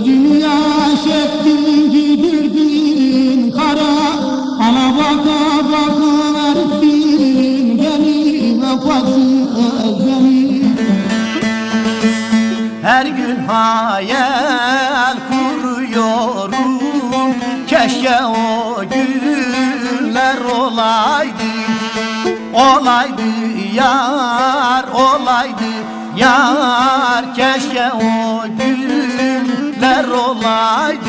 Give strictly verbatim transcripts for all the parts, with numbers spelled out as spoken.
Gözünü yaş ettin gidirdin kara, ana baka baka verdin beni, vefasız beni. Her gün hayal kuruyorum, keşke o günler olaydı, olaydı yar, olaydı yar, keşke o günler olaydı.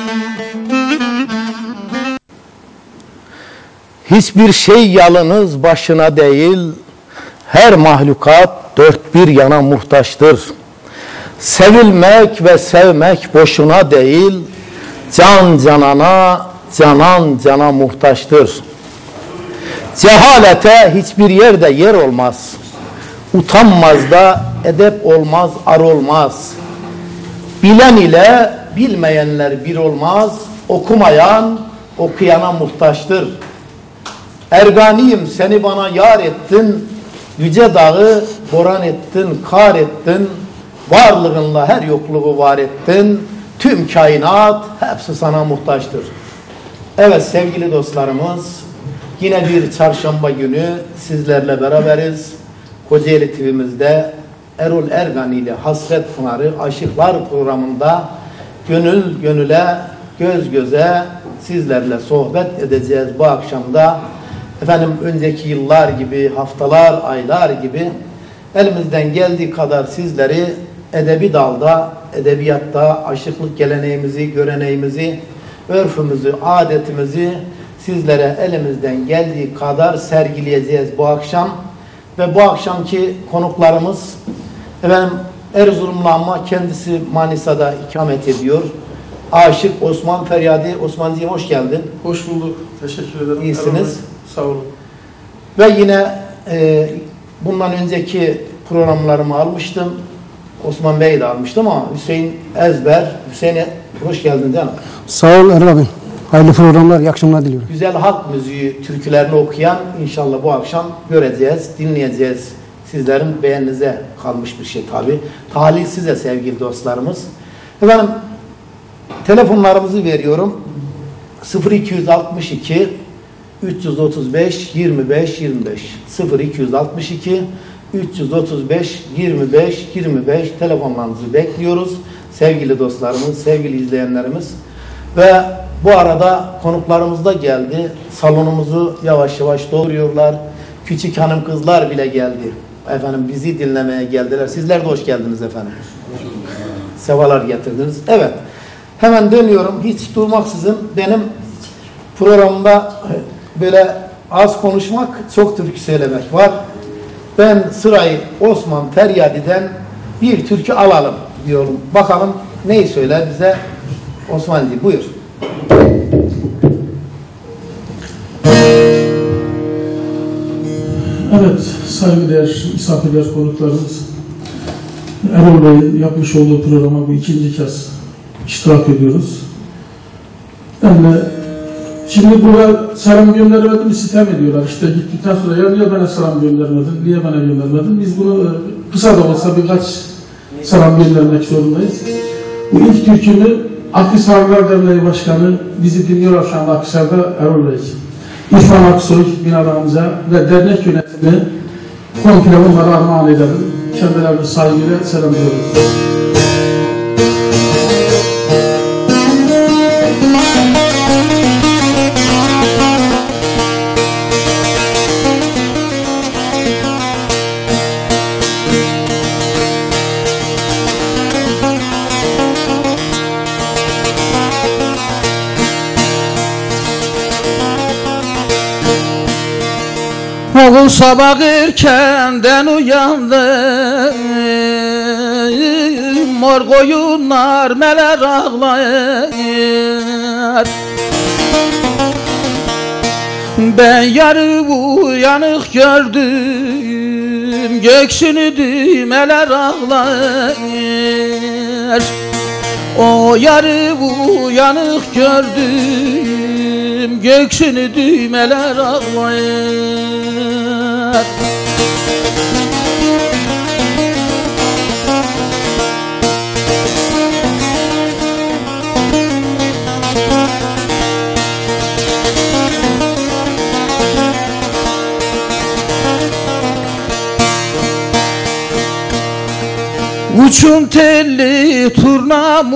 Hiçbir şey yalnız başına değil, her mahlukat dört bir yana muhtaçtır. Sevilmek ve sevmek boşuna değil, can canana, canan cana muhtaçtır. Cehalete hiçbir yerde yer olmaz. Utanmaz da edep olmaz, ar olmaz. Bilen ile bilmeyenler bir olmaz. Okumayan okuyana muhtaçtır. Erganiyim seni bana yar ettin, yüce dağı boran ettin, kar ettin, varlığınla her yokluğu var ettin, tüm kainat hepsi sana muhtaçtır. Evet sevgili dostlarımız, yine bir çarşamba günü sizlerle beraberiz. Kocaeli T V'mizde Erol Ergani ile Hasret Pınarı Aşıklar programında gönül gönüle, göz göze sizlerle sohbet edeceğiz bu akşamda. Efendim önceki yıllar gibi, haftalar, aylar gibi elimizden geldiği kadar sizleri edebi dalda, edebiyatta aşıklık geleneğimizi, göreneğimizi, örfümüzü, adetimizi sizlere elimizden geldiği kadar sergileyeceğiz bu akşam. Ve bu akşamki konuklarımız efendim Erzurumlu ama kendisi Manisa'da ikamet ediyor. Aşık Osman Feryadi. Osmancığım hoş geldin. Hoş bulduk. Teşekkür ederim. İyisiniz. Sağ olun. Ve yine e, bundan önceki programlarımı almıştım. Osman Bey'i de almıştım ama Hüseyin Ezber. Hüseyin'e hoş geldin canım. Sağ ol Erol abi. Hayırlı programlar, iyi akşamlar diliyorum. Güzel halk müziği türkülerini okuyan inşallah bu akşam göreceğiz, dinleyeceğiz. Sizlerin beğeninize kalmış bir şey tabi. Tahlil size sevgili dostlarımız. Efendim telefonlarımızı veriyorum. sıfır iki altı iki üç yüz otuz beş yirmi beş yirmi beş sıfır iki altı iki üç yüz otuz beş yirmi beş yirmi beş telefonlarınızı bekliyoruz. Sevgili dostlarımız, sevgili izleyenlerimiz. Ve bu arada konuklarımız da geldi. Salonumuzu yavaş yavaş dolduruyorlar. Küçük hanım kızlar bile geldi. Efendim bizi dinlemeye geldiler. Sizler de hoş geldiniz efendim. Sevalar getirdiniz. Evet. Hemen dönüyorum. Hiç durmaksızın benim programımda böyle az konuşmak, çok türkü söylemek var. Ben sırayı Osman Feryadi'den bir türkü alalım diyorum. Bakalım neyi söyler bize Osman'cığım, buyur. Evet, saygıdeğer misafirler, konuklarımız, Erol Bey'in yapmış olduğu programa bu ikinci kez iştirak ediyoruz. Ben de şimdi burada selam göndermedim, sitem ediyorlar. İşte gittikten sonra ya niye bana selam göndermedin, niye bana göndermedin? Biz bunu kısa da olsa birkaç selam göndermek zorundayız. Bu ilk türkümü Akhisarlar Derneği Başkanı, bizi dinliyor şu anda Akhisar'da Erol Bey. İrfan Aksoy, Binali Hamza ve dernek yönetimi komple onlara armağan edelim. Kendilerine saygıyla selamlıyoruz. Oğul sabah erkenden uyandı, mor koyunlar meler ağlayır. Ben yarı uyanık gördüm, göksünü düğmeler ağlayır. O yarı uyanık gördüm, göksünü düğmeler ağlayır. Uçun telli turnam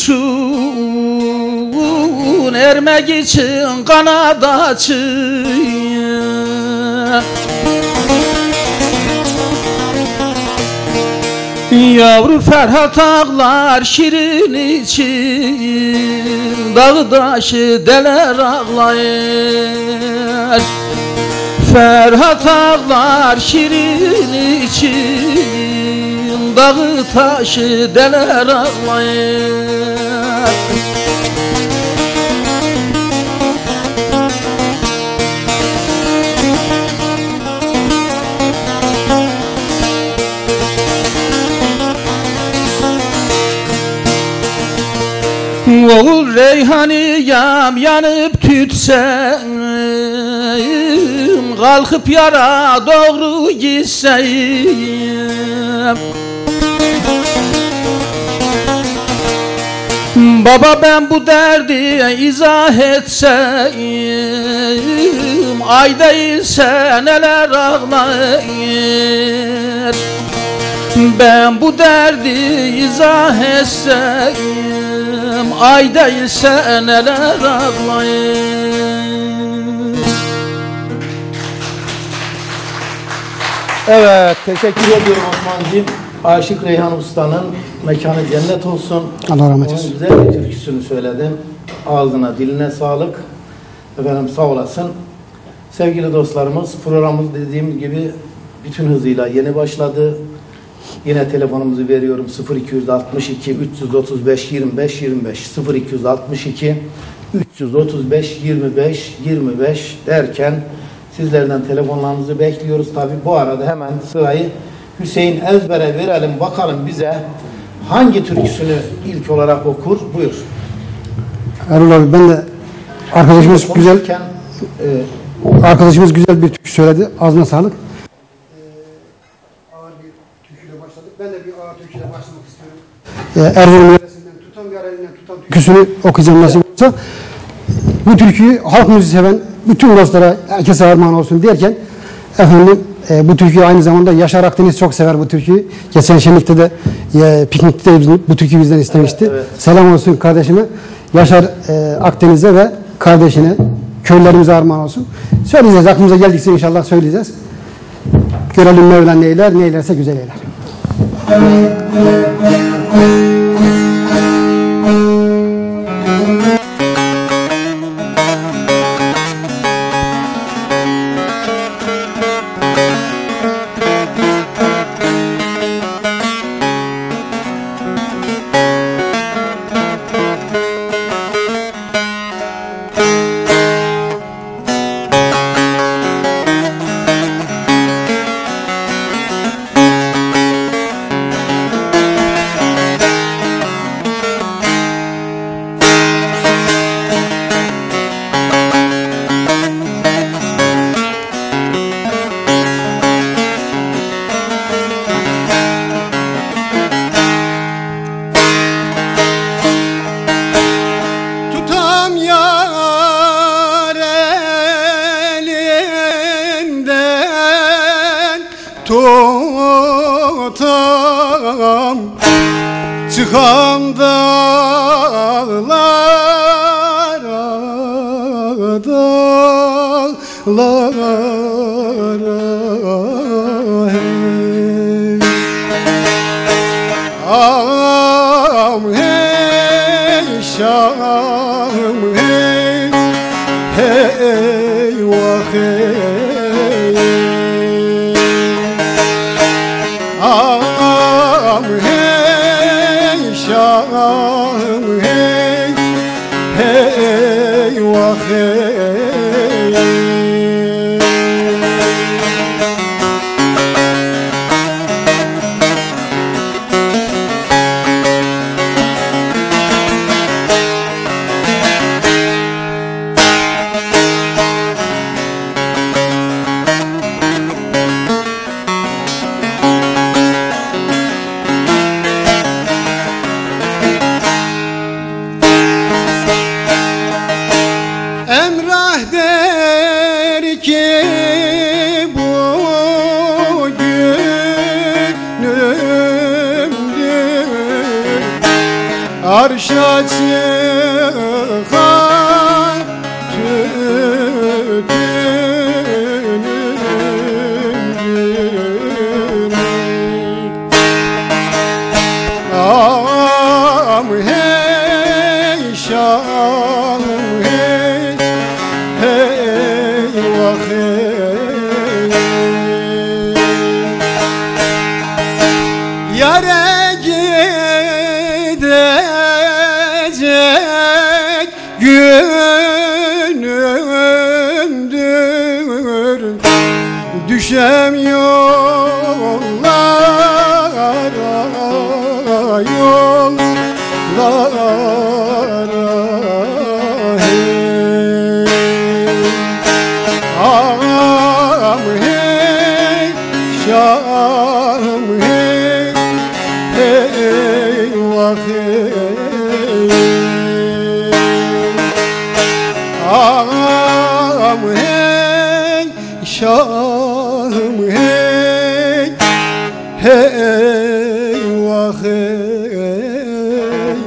uçun, ermek için kanat açın. Yavru Ferhat ağlar şirin için, dağı taşı deler ağlayır. Ferhat ağlar şirin için, dağı taşı deler ağlayır. Oğul reyhaniyam yanıp tütsem, kalkıp yara doğru gitsem. Baba ben bu derdi izah etsem, ay değilse neler ağlayır. Ben bu derdi izah etsem, ay değilse neler ağlayır. Evet, teşekkür ediyorum Osman'cığım. Aşık Reyhan Usta'nın mekanı cennet olsun. Allah rahmet Onun eylesin. güzel bir türküsünü söyledim. Ağzına, diline sağlık. Efendim sağ olasın. Sevgili dostlarımız, programımız dediğim gibi bütün hızıyla yeni başladı. Yine telefonumuzu veriyorum sıfır iki altı iki üç otuz beş yirmi beş yirmi beş sıfır iki altı iki üç otuz beş yirmi beş yirmi beş derken sizlerden telefonlarınızı bekliyoruz. Tabi bu arada hemen sırayı Hüseyin Ezber'e verelim, bakalım bize hangi türküsünü ilk olarak okur. Buyur. Erol abi, ben de arkadaşımız güzel Konuşurken, e, arkadaşımız güzel bir türkü söyledi. Ağzına sağlık. Ağır bir türküyle başladık. Ben de bir ağır türküyle başlamak istiyorum. Erzurum yöresinden tutan bir elinden tutan türküsünü okuyacağım nasip olursa. Bu türküyü halk müziği seven bütün dostlara, herkese armağan olsun derken efendim e, bu türküyü aynı zamanda Yaşar Akdeniz çok sever bu türküyü. Geçen şenlikte de e, piknikte de bizim, bu türküyü bizden istemişti. Evet, evet. Selam olsun kardeşime. Yaşar e, Akdeniz'e ve kardeşine, köylerimize armağan olsun. Söyleyeceğiz, aklımıza geldikçe inşallah söyleyeceğiz. Görelim Mevla neyler, neylerse güzel eyler. tutam çıkam dağlara dağlara hey. Ağam hey şahım hey hey vah hey ağam hey şahım hey hey vah hey Emrah der ki bugünüm başa çıkan tütünün am hey şam hey hey vah hey yare gidecek günümdür düşem yollara yollara hey am hey şam hey hey vah hey am hey şam hey hey vah hey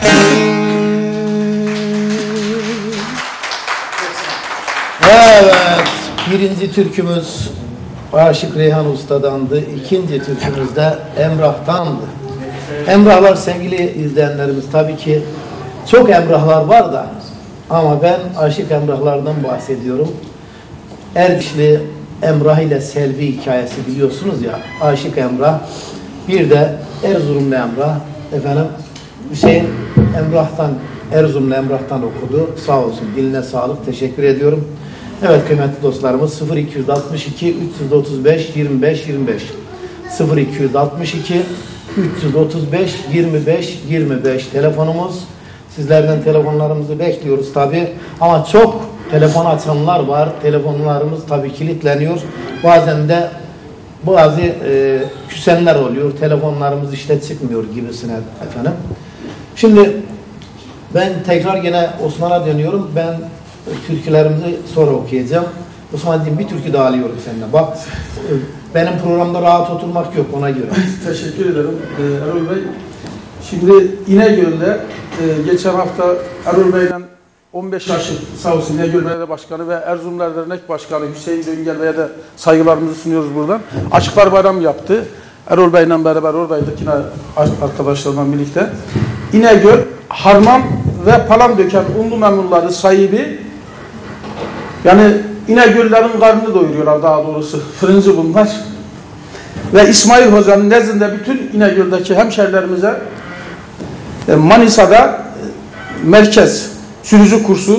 Evet, birinci türkümüz Aşık Reyhan Usta'dandı. İkinci türkümüz de Emrah'tandı. Emrahlar sevgili izleyenlerimiz, tabii ki çok emrahlar var da ama ben Aşık Emrahlardan bahsediyorum. Erkişli Emrah ile Selvi hikayesi biliyorsunuz ya, Aşık Emrah, bir de Erzurumlu Emrah, efendim Hüseyin Emrah'tan, Erzurumlu Emrah'tan okudu. Sağ olsun, diline sağlık, teşekkür ediyorum. Evet kıymetli dostlarımız, sıfır iki altı iki üç otuz beş yirmi beş yirmi beş sıfır iki altı iki üç otuz beş yirmi beş yirmi beş telefonumuz. Sizlerden telefonlarımızı bekliyoruz tabi, ama çok telefon açanlar var. Telefonlarımız tabi kilitleniyor. Bazen de bazı e, küsenler oluyor. Telefonlarımız işte çıkmıyor gibisine efendim. Şimdi ben tekrar yine Osman'a dönüyorum. Ben e, türkülerimizi sonra okuyacağım. Osman'cığım bir türkü daha alıyorum seninle. Bak e, benim programda rahat oturmak yok, ona göre. Teşekkür ederim ee, Erol Bey. Şimdi İnegöl'de e, geçen hafta Erol Bey'le on beş yaşı sağ olsun İnegöl Belediye Başkanı ve Erzurumlar Dernek Başkanı Hüseyin Döngel Bey'e de saygılarımızı sunuyoruz buradan. Açıklar Bayram yaptı. Erol Bey'le beraber oradaydık yine arkadaşlarımla birlikte. İnegöl, Harman ve Palandöken unlu memurları sahibi, yani İnegöllerin karnını doyuruyorlar daha doğrusu. Fırıncı bunlar. Ve İsmail Hoca'nın nezdinde bütün İnegöl'deki hemşerilerimize Manisa'da merkez sürücü kursu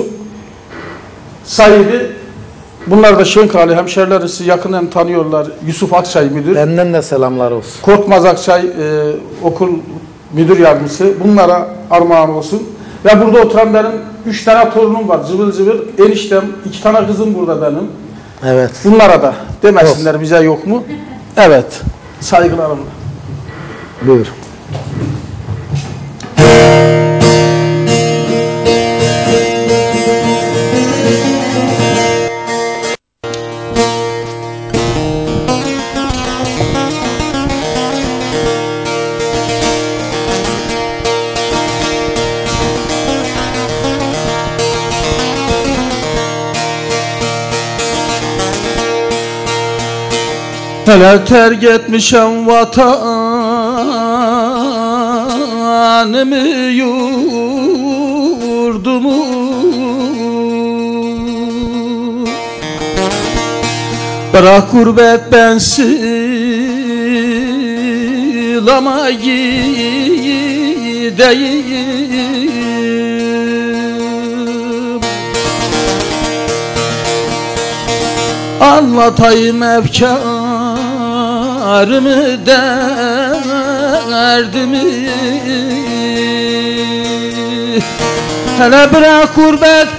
sahibi, bunlar da Şenkali hemşerilerisi yakından tanıyorlar. Yusuf Akçay müdür. Benden de selamlar olsun. Korkmaz Akçay e, okul müdür yardımcısı. Bunlara armağan olsun. Ve burada oturan benim üç tane torunum var. Cıvıl cıvıl. Eniştem, iki tane kızım burada benim. Evet. Bunlara da demesinler olsun. Bize yok mu? Evet. Saygılarımla. Buyur. Hele terk etmişem vatanımı yurdumu, bırak gurbet bensiz ama gideyim. Anlatayım efkar Arımı derdimi, hele bırak gurbet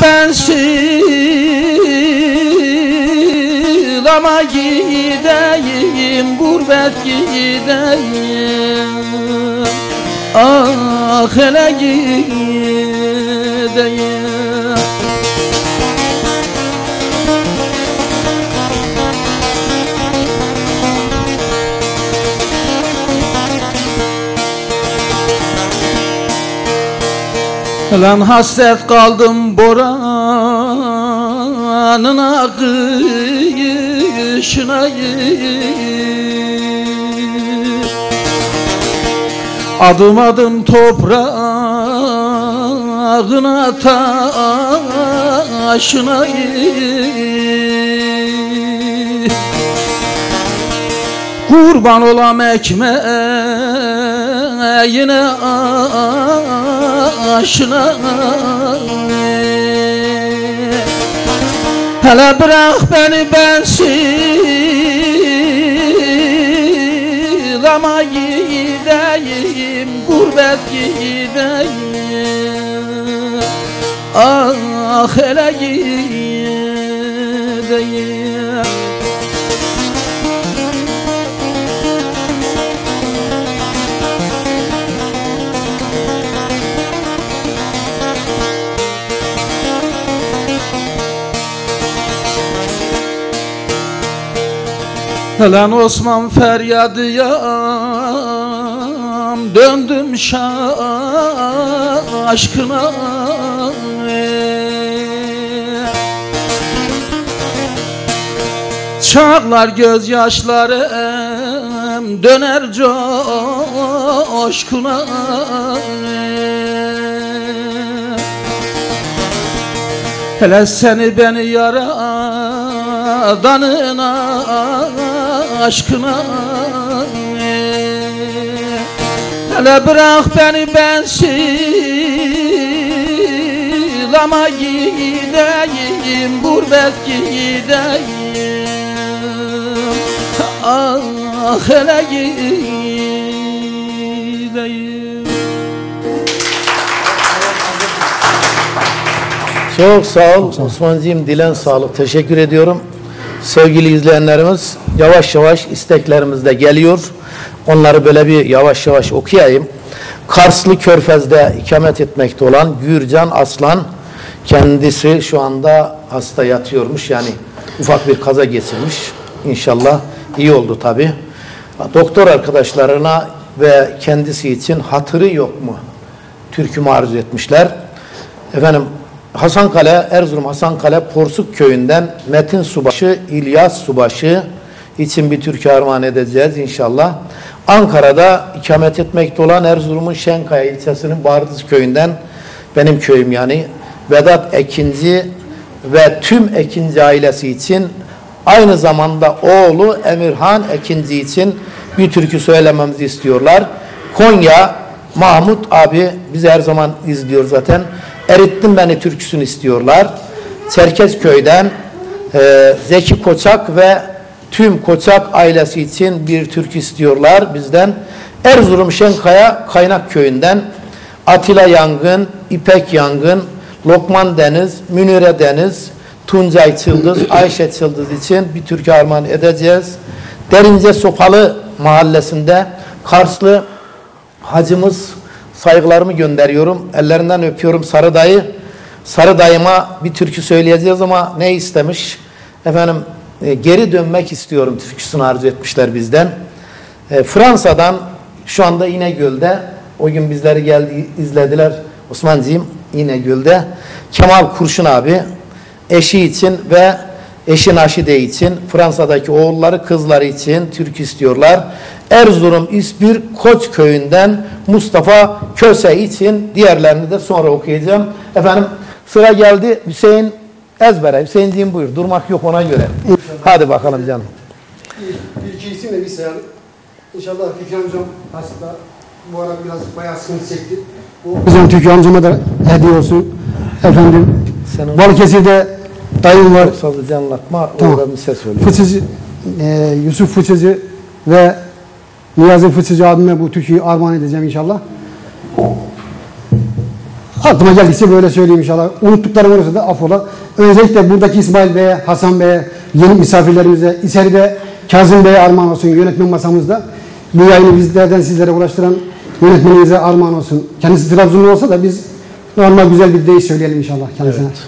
bensiz ama gideyim, gurbet gideyim. Ah hele gideyim. Lan hasret kaldım boranın akışına, adım adım toprağına taşına, kurban olam ekmeğine aşına. Hele bırak beni bensiz ama gideyim, gurbet gideyim. Ah hele gideyim. Lan Osman feryadıyam, döndüm şah aşkına. Çağlar gözyaşlarım, döner coşkuna. Hele seni beni yaradanın aşkına. Hele bırak beni bensiz ama gideyim, gurbet gideyim. Ah hele gideyim. Çok sağ ol Osmancığım, dilen sağlık. Teşekkür ediyorum. Sevgili izleyenlerimiz, yavaş yavaş isteklerimiz de geliyor. Onları böyle bir yavaş yavaş okuyayım. Karslı Körfez'de ikamet etmekte olan Gürcan Aslan, kendisi şu anda hasta yatıyormuş. Yani ufak bir kaza geçirmiş. İnşallah iyi oldu tabi. Doktor arkadaşlarına ve kendisi için hatırı yok mu türkümü arzu etmişler. Efendim, Hasankale, Erzurum Hasankale Porsuk köyünden Metin Subaşı, İlyas Subaşı için bir türkü armağan edeceğiz inşallah. Ankara'da ikamet etmekte olan Erzurum'un Şenkaya ilçesinin Bardız köyünden, benim köyüm yani, Vedat Ekinci ve tüm Ekinci ailesi için, aynı zamanda oğlu Emirhan Ekinci için bir türkü söylememizi istiyorlar. Konya Mahmut abi bizi her zaman izliyor zaten. Erittin Beni türküsünü istiyorlar. Çerkezköy'den e, Zeki Koçak ve tüm Koçak ailesi için bir türkü istiyorlar bizden. Erzurum Şenkaya Kaynak Köyü'nden Atilla Yangın, İpek Yangın, Lokman Deniz, Münire Deniz, Tuncay Çıldız, Ayşe Çıldız için bir türkü armağan edeceğiz. Derince Sopalı mahallesinde Karslı hacımız, saygılarımı gönderiyorum. Ellerinden öpüyorum Sarı Dayı. Sarı Dayıma bir türkü söyleyeceğiz ama ne istemiş? Efendim e, geri dönmek istiyorum türküsünü arzu etmişler bizden. E, Fransa'dan şu anda İnegöl'de, o gün bizleri geldi izlediler Osmancığım, İnegöl'de Kemal Kurşun abi eşi için ve eşi Naşide için, Fransa'daki oğulları kızları için türkü istiyorlar. Erzurum İspir Koç köyünden Mustafa Köse için, diğerlerini de sonra okuyacağım. Efendim sıra geldi Hüseyin Ezber'e. Hüseyin'ciğim buyur. Durmak yok ona göre. İnşallah. Hadi bakalım canım. Bir iki isim de bir sayalım. İnşallah Türkü amcam hasta. Bu ara biraz bayağı sıkıntı çekti. Bu bizim Türkü amcama da hediye olsun. Efendim Balıkesir'de dayım var. Sazıcı anlatma. Tamam. Orada bir ses söylüyor. Fıçıcı, e, Yusuf Fıçıcı ve Niyazi Fıçıcı abime bu türküyü armağan edeceğim inşallah. Aklıma geldiyse böyle söyleyeyim inşallah. Unuttuklarım olursa da affola. Özellikle buradaki İsmail Bey'e, Hasan Bey'e, yeni misafirlerimize, içeride Kazım Bey'e armağan olsun yönetmen masamızda. Bu yayını bizlerden sizlere ulaştıran yönetmenimize armağan olsun. Kendisi Trabzonlu olsa da biz normal güzel bir deyiş söyleyelim inşallah kendisine. Evet.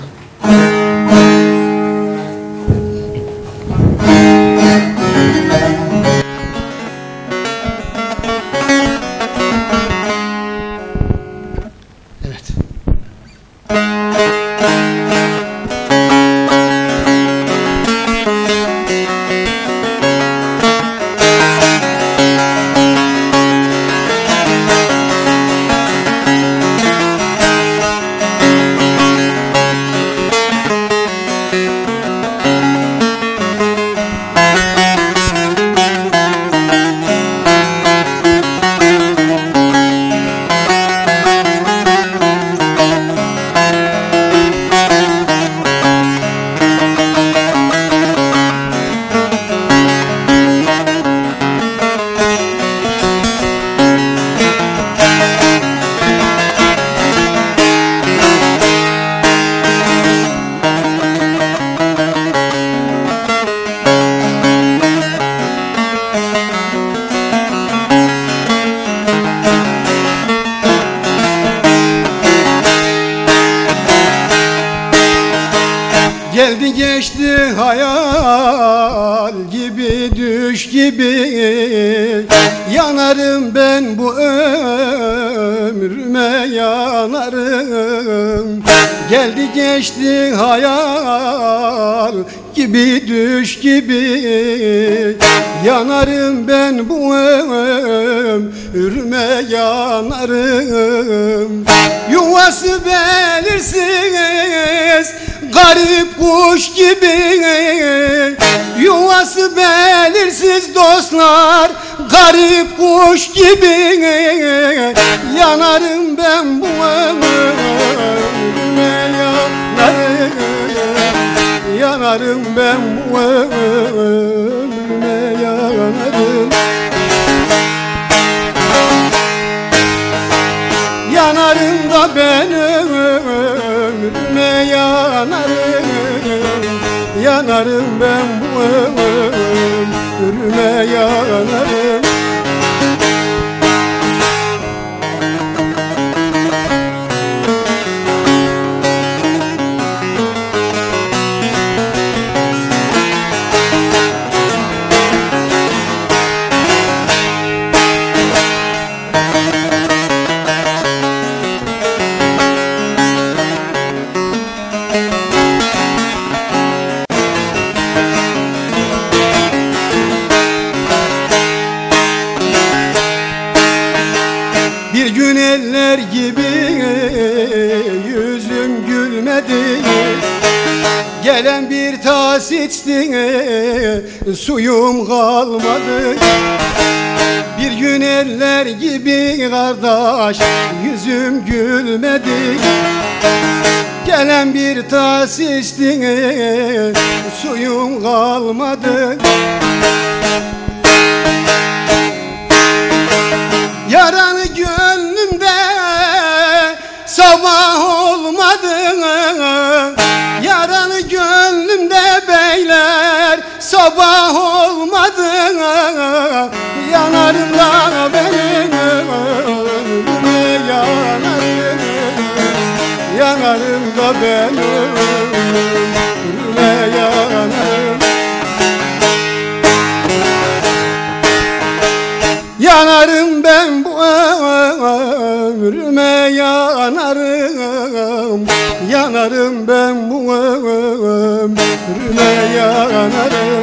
geçti hayal gibi, düş gibi. Yanarım ben bu ömrüme, yanarım. Geldi geçti hayal gibi, düş gibi. Yanarım ben bu ömrüme, yanarım. Yuvası belirsiz garip kuş gibi. Yuvası belirsiz dostlar garip kuş gibi. Yanarım ben bu ömrüme, yanarım. Yanarım ben bu ömrüme, yanarım. Yanarım da ben ömrüme, yanarım. Yanarım ben bu ömrüme, yanarım. Eller gibi yüzüm gülmedi. Gelen bir tas içti, suyum kalmadı. Bir gün eller gibi kardeş yüzüm gülmedi. Gelen bir tas içti, suyum kalmadı. Yaranı gönlümde sabah olmadı. Yaranı gönlümde beyler sabah olmadı. Yanarım da benim ömrüme, yanarım. Yanarım da benim ömrüme, yanarım. Yanarım ben bu ömrüme, yanarım. Yanarım ben bu ömrüme, yanarım.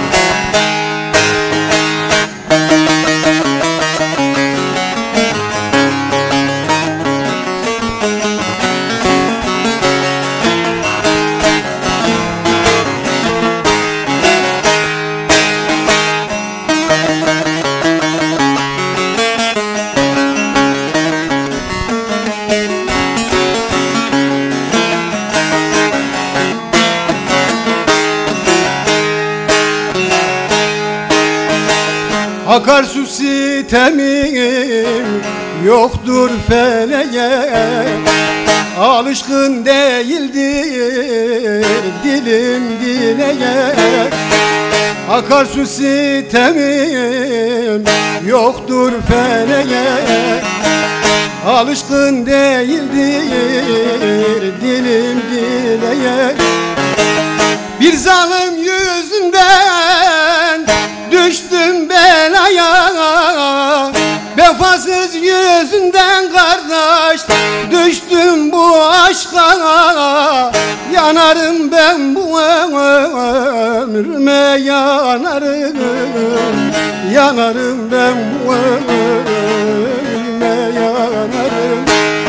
Akarsu sitemim yoktur feleğe. Alışkın değildir dilim dileğe. Akarsu sitemim yoktur feleğe. Alışkın değildir dilim dileğe. Bir zalim yüzünden düştüm belaya. Vefasız yüzünden kardeş düştüm bu aşka. Yanarım ben bu ömrüme, yanarım. Yanarım ben bu ömrüme, yanarım.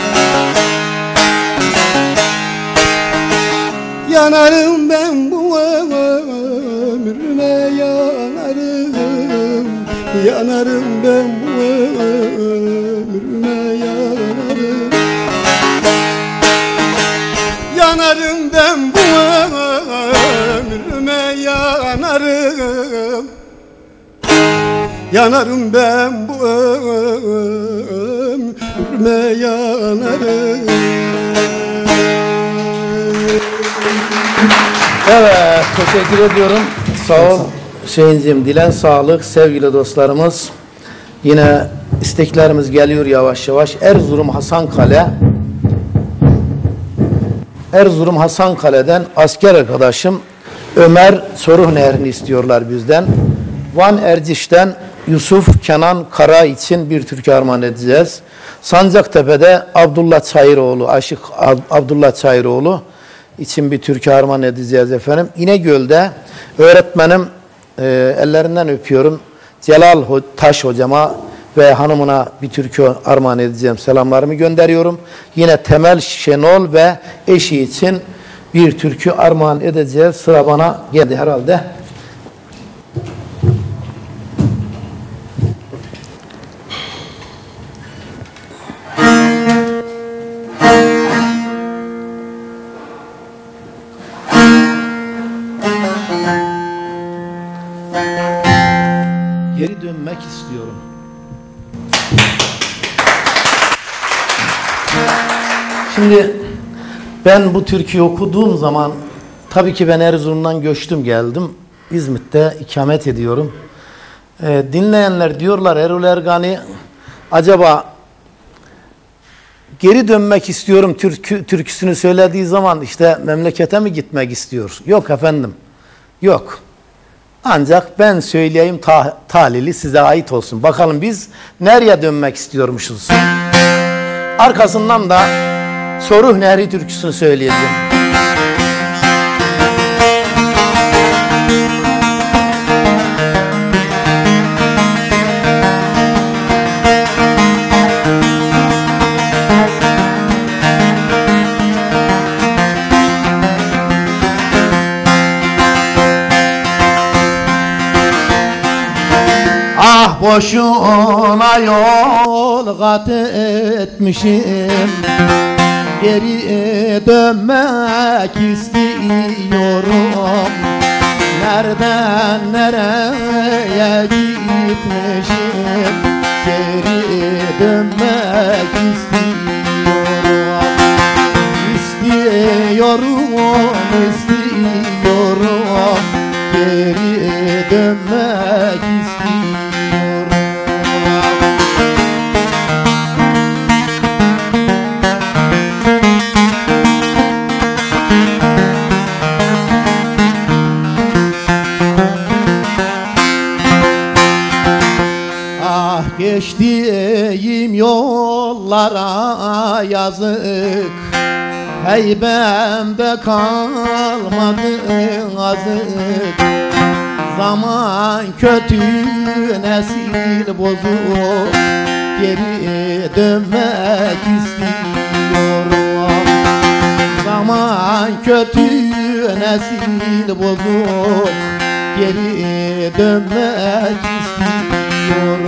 Yanarım ben bu ömrüme, yanarım. Yanarım ben bu ömrüme, yanarım. Yanarım ben bu ömrüme, yanarım. Yanarım ben bu ömrüme, yanarım. Evet, teşekkür ediyorum. Sağ ol Hüseyin'cim. Dilen sağlık sevgili dostlarımız. Yine isteklerimiz geliyor yavaş yavaş. Erzurum Hasankale. Erzurum Hasankale'den asker arkadaşım Ömer Çoruh Nehri'ni istiyorlar bizden. Van Erciş'ten Yusuf Kenan Kara için bir türkü armağan edeceğiz. Sancaktepe'de Abdullah Çayıroğlu, Aşık Abdullah Çayıroğlu için bir türkü armağan edeceğiz efendim. İnegöl'de öğretmenim, e, ellerinden öpüyorum, Celal Taş hocama ve hanımına bir türkü armağan edeceğim. Selamlarımı gönderiyorum. Yine Temel Şenol ve eşi için bir türkü armağan edeceğiz. Sıra bana geldi herhalde. Geri dönmek istiyorum. Şimdi ben bu türküyü okuduğum zaman, tabii ki ben Erzurum'dan göçtüm geldim. İzmit'te ikamet ediyorum. Ee, dinleyenler diyorlar Erol Ergani acaba geri dönmek istiyorum türkü, türküsünü söylediği zaman işte memlekete mi gitmek istiyor? Yok efendim, yok. Ancak ben söyleyeyim ta talili size ait olsun. Bakalım biz nereye dönmek istiyormuşuz? Arkasından da Çoruh Nehri türküsünü söyleyeceğim. Ah boşuna yol kat etmişim, geri dönmek istiyorum. Nereden nereye gitmişim, geri dönmek istiyorum. İstiyorum, istiyorum, geri dönmek istiyorum. Geçtiğim yollara yazık, heybemde kalmadı azık. Zaman kötü, nesil bozuk, geri dönmek istiyorum. Zaman kötü, nesil bozuk, geri dönmek istiyorum.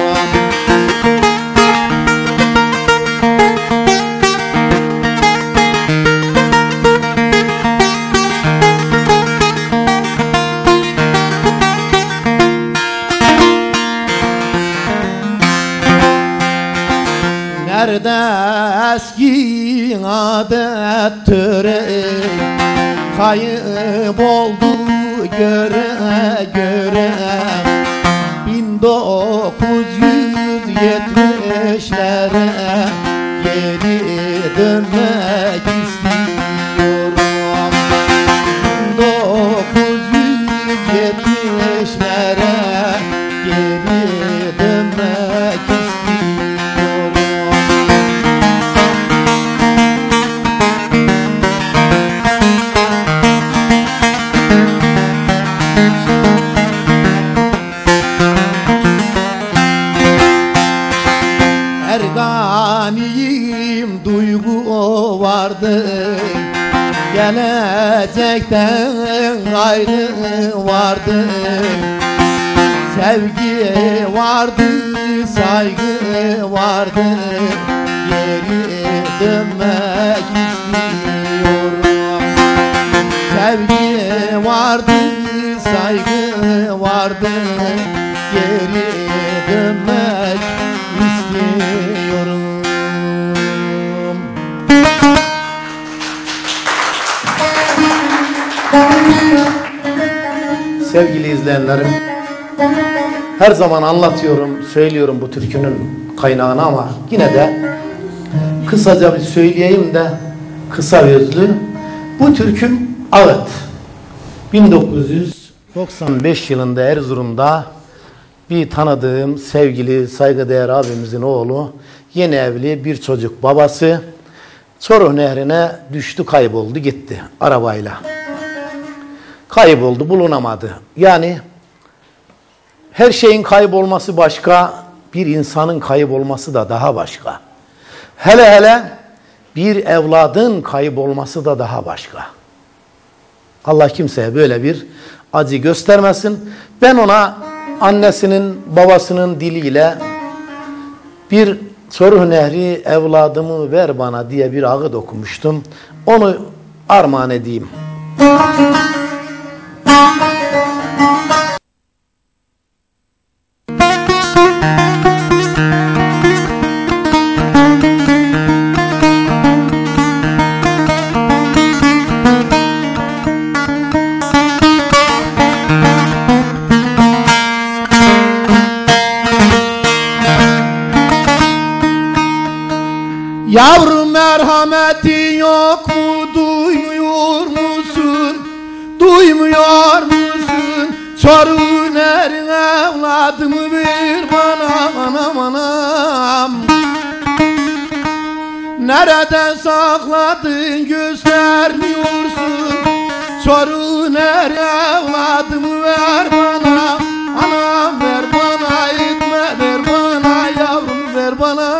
Nerede eski adet töre, kayboldu göre göre. bin dokuz yüz yetmişlere geri dönmek istiyorum. bin dokuz yüz yetmişlere geri dönmek istiyorum. Erganiyim, duygu vardı, gelecekten ayrı vardı. Sevgi vardı, saygı vardı, geri dönmek istiyorum. Sevgi vardı, saygı vardı, geri dönmek istiyorum. Sevgili izleyenlerim, her zaman anlatıyorum, söylüyorum bu türkünün kaynağını ama yine de kısaca bir söyleyeyim de kısa özlü. Bu türküm ağıt. bin dokuz yüz doksan beş yılında Erzurum'da bir tanıdığım sevgili saygıdeğer abimizin oğlu, yeni evli bir çocuk babası Çoruh Nehri'ne düştü, kayboldu gitti arabayla. Kayboldu, bulunamadı. Yani her şeyin kaybolması başka, bir insanın kaybolması da daha başka. Hele hele bir evladın kaybolması da daha başka. Allah kimseye böyle bir acı göstermesin. Ben ona annesinin, babasının diliyle bir Çoruh Nehri evladımı ver bana diye bir ağıt okumuştum. Onu armağan edeyim. Yavrum merhameti yok mu, duymuyor musun? Duymuyor musun? Çoruh Nehri evladımı ver bana, anam anam. Nerede sakladın göstermiyorsun? Çoruh Nehri evladımı ver bana, anam ver bana, etme ver bana, yavrum ver bana.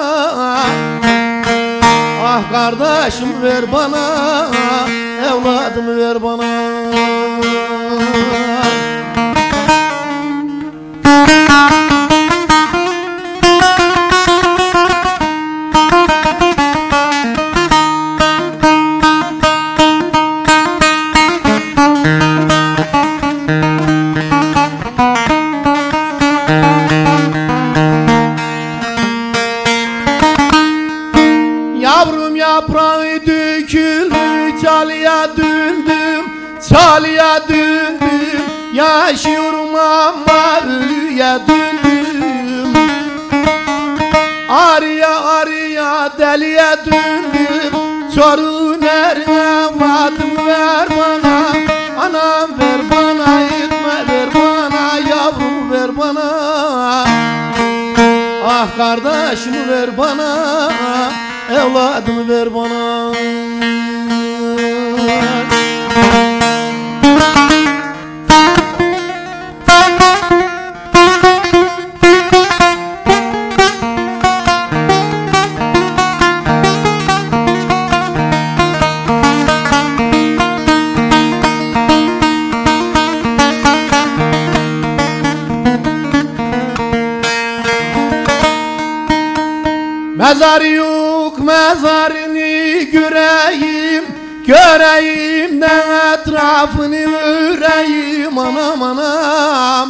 Ah kardeşim ver bana, evladımı ver bana. Yavrum yaprağı döküldü, çalıya döndüm, çalıya döndüm. Yaşıyorum ama ölüye döndüm. Arıya arıya deliye döndüm. Çoruh Nehri evladımı ver bana, anam ver bana, etme ver bana, yavrum ver bana. Ah kardeşim ver bana, evladımı ver bana. Mezar yok, mezarını göreyim, göreyim de etrafını öreyim, anam anam.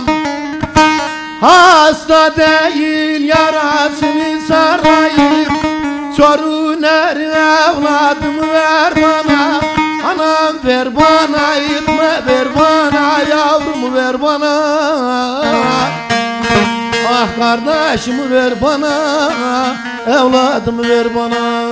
Hasta değil, yarasını sarayım. Çoruh Nehri evladımı ver bana, anam ver bana, etme ver bana, yavrumu ver bana. Ah kardeşimi ver bana, evladımı ver bana.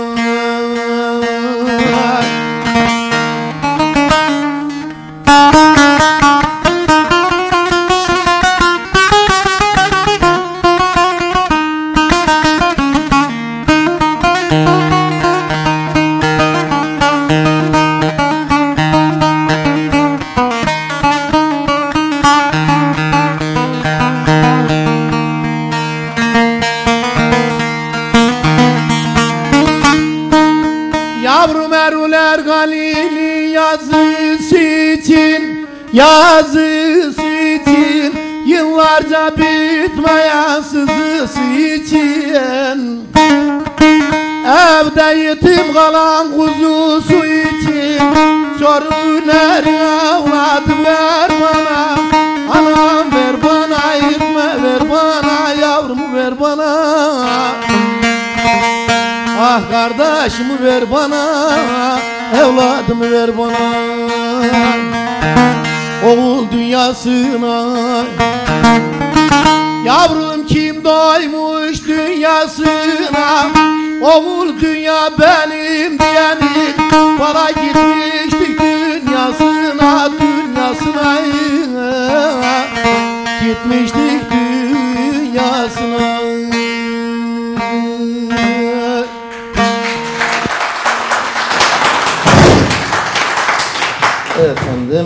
Yavrum Eruler Galili yazısı için, yazısı için, yıllarca bitmeyen sızısı için, evde yetim kalan kuzusu için, Çoruh Nehri evladım ver bana, anam ver bana, etme ver bana, yavrum ver bana. Ah kardeşimi ver bana, evladımı ver bana. Oğul dünyasına, yavrum kim doymuş dünyasına. Oğul dünya benim diyenin, para gitmiştik dünyasına, dünyasına. gitmiştik dünyasına. Efendim.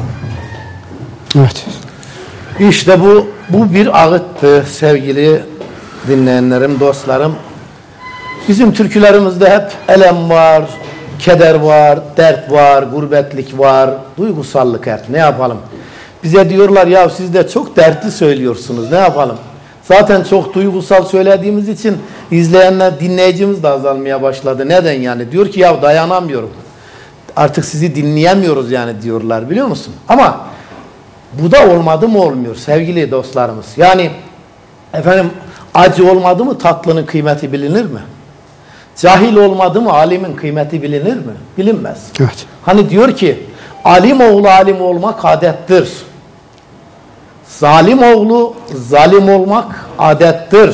Evet. İşte bu bu bir ağıttı sevgili dinleyenlerim, dostlarım. Bizim türkülerimizde hep elem var, keder var, dert var, gurbetlik var, duygusallık hep. Ne yapalım? Bize diyorlar ya siz de çok dertli söylüyorsunuz. Ne yapalım? Zaten çok duygusal söylediğimiz için izleyenler, dinleyicimiz de azalmaya başladı. Neden yani? Diyor ki ya dayanamıyorum. Artık sizi dinleyemiyoruz yani diyorlar, biliyor musun? Ama bu da olmadı mı olmuyor sevgili dostlarımız. Yani efendim acı olmadı mı tatlının kıymeti bilinir mi? Cahil olmadı mı alimin kıymeti bilinir mi? Bilinmez. Evet. Hani diyor ki alim oğlu alim olmak adettir. Zalim oğlu zalim olmak adettir.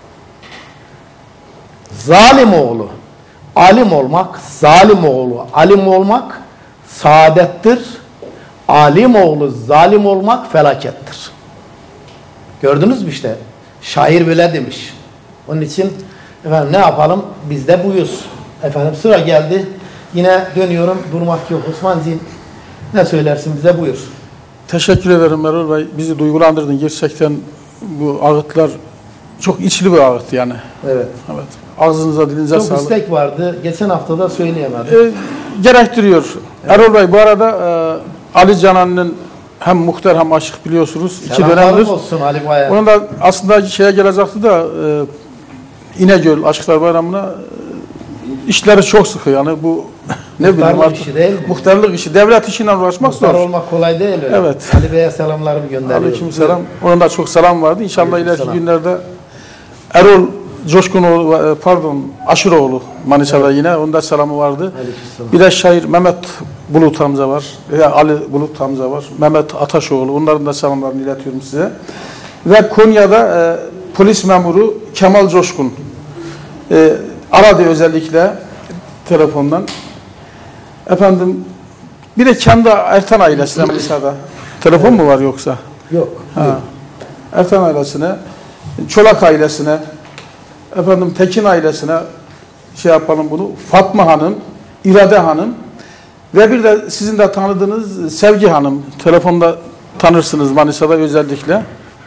Zalim oğlu alim olmak, zalim oğlu alim olmak saadettir. Alim oğlu zalim olmak felakettir. Gördünüz mü işte? Şair böyle demiş. Onun için efendim ne yapalım? Biz de buyuz. Efendim sıra geldi. Yine dönüyorum. Durmak yok. Osmancığım ne söylersin bize, buyur. Teşekkür ederim Erol Bey. Bizi duygulandırdın. Gerçekten bu ağıtlar çok içli bir ağıt yani. Evet. Evet. Ağzınıza, dilinize Çok sağlık. istek vardı. Geçen hafta da söyleyemedim. E, gerektiriyor. Evet. Erol Bey bu arada e, Ali Canan'ın hem muhtar hem aşık biliyorsunuz. İki dönemdir. olsun Ali Bayar. Onun da aslında şeye gelecekti da e, İnegöl Aşıklar Bayramı'na e, işleri çok sıkı yani bu ne bileyim artık. işi değil mi? Muhtarlık işi. Devlet işiyle uğraşmak Muhtar zor. olmak kolay değil öyle. Evet. Ali Bey'e selamlarımı gönderiyorum. Aleykümselam. Onun da çok selam vardı. İnşallah ileriki Aleykümselam. günlerde Erol Coşkunoğlu, pardon Aşuroğlu Manisa'da evet. Yine onun da selamı vardı. Bir de şair Mehmet Bulut Hamza var. Ya Ali Bulut Hamza var. Mehmet Ataşoğlu. Onların da selamlarını iletiyorum size. Ve Konya'da e, polis memuru Kemal Coşkun e, aradı özellikle telefondan. Efendim bir de kendi Ertan ailesine Manisa'da. Telefon mu var yoksa? Yok. Ha. Ertan ailesine, Çolak ailesine, efendim Tekin ailesine şey yapalım bunu. Fatma Hanım, İrade Hanım ve bir de sizin de tanıdığınız Sevgi Hanım. Telefonda tanırsınız Manisa'da özellikle.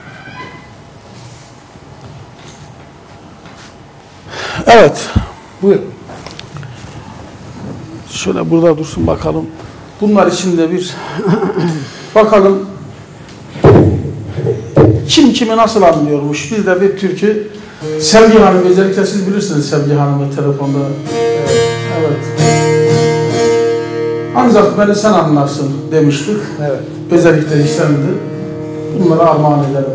Evet. Buyur. Şöyle burada dursun bakalım. Bunlar içinde bir bakalım kim kimi nasıl anlıyormuş. Bir de bir türkü Sevgi Hanım, özellikle siz bilirsiniz Sevgi Hanım'ı telefonda. Evet. Ancak beni sen anlarsın demiştik. Evet. Özellikle işlendi. Bunları armağan ederim.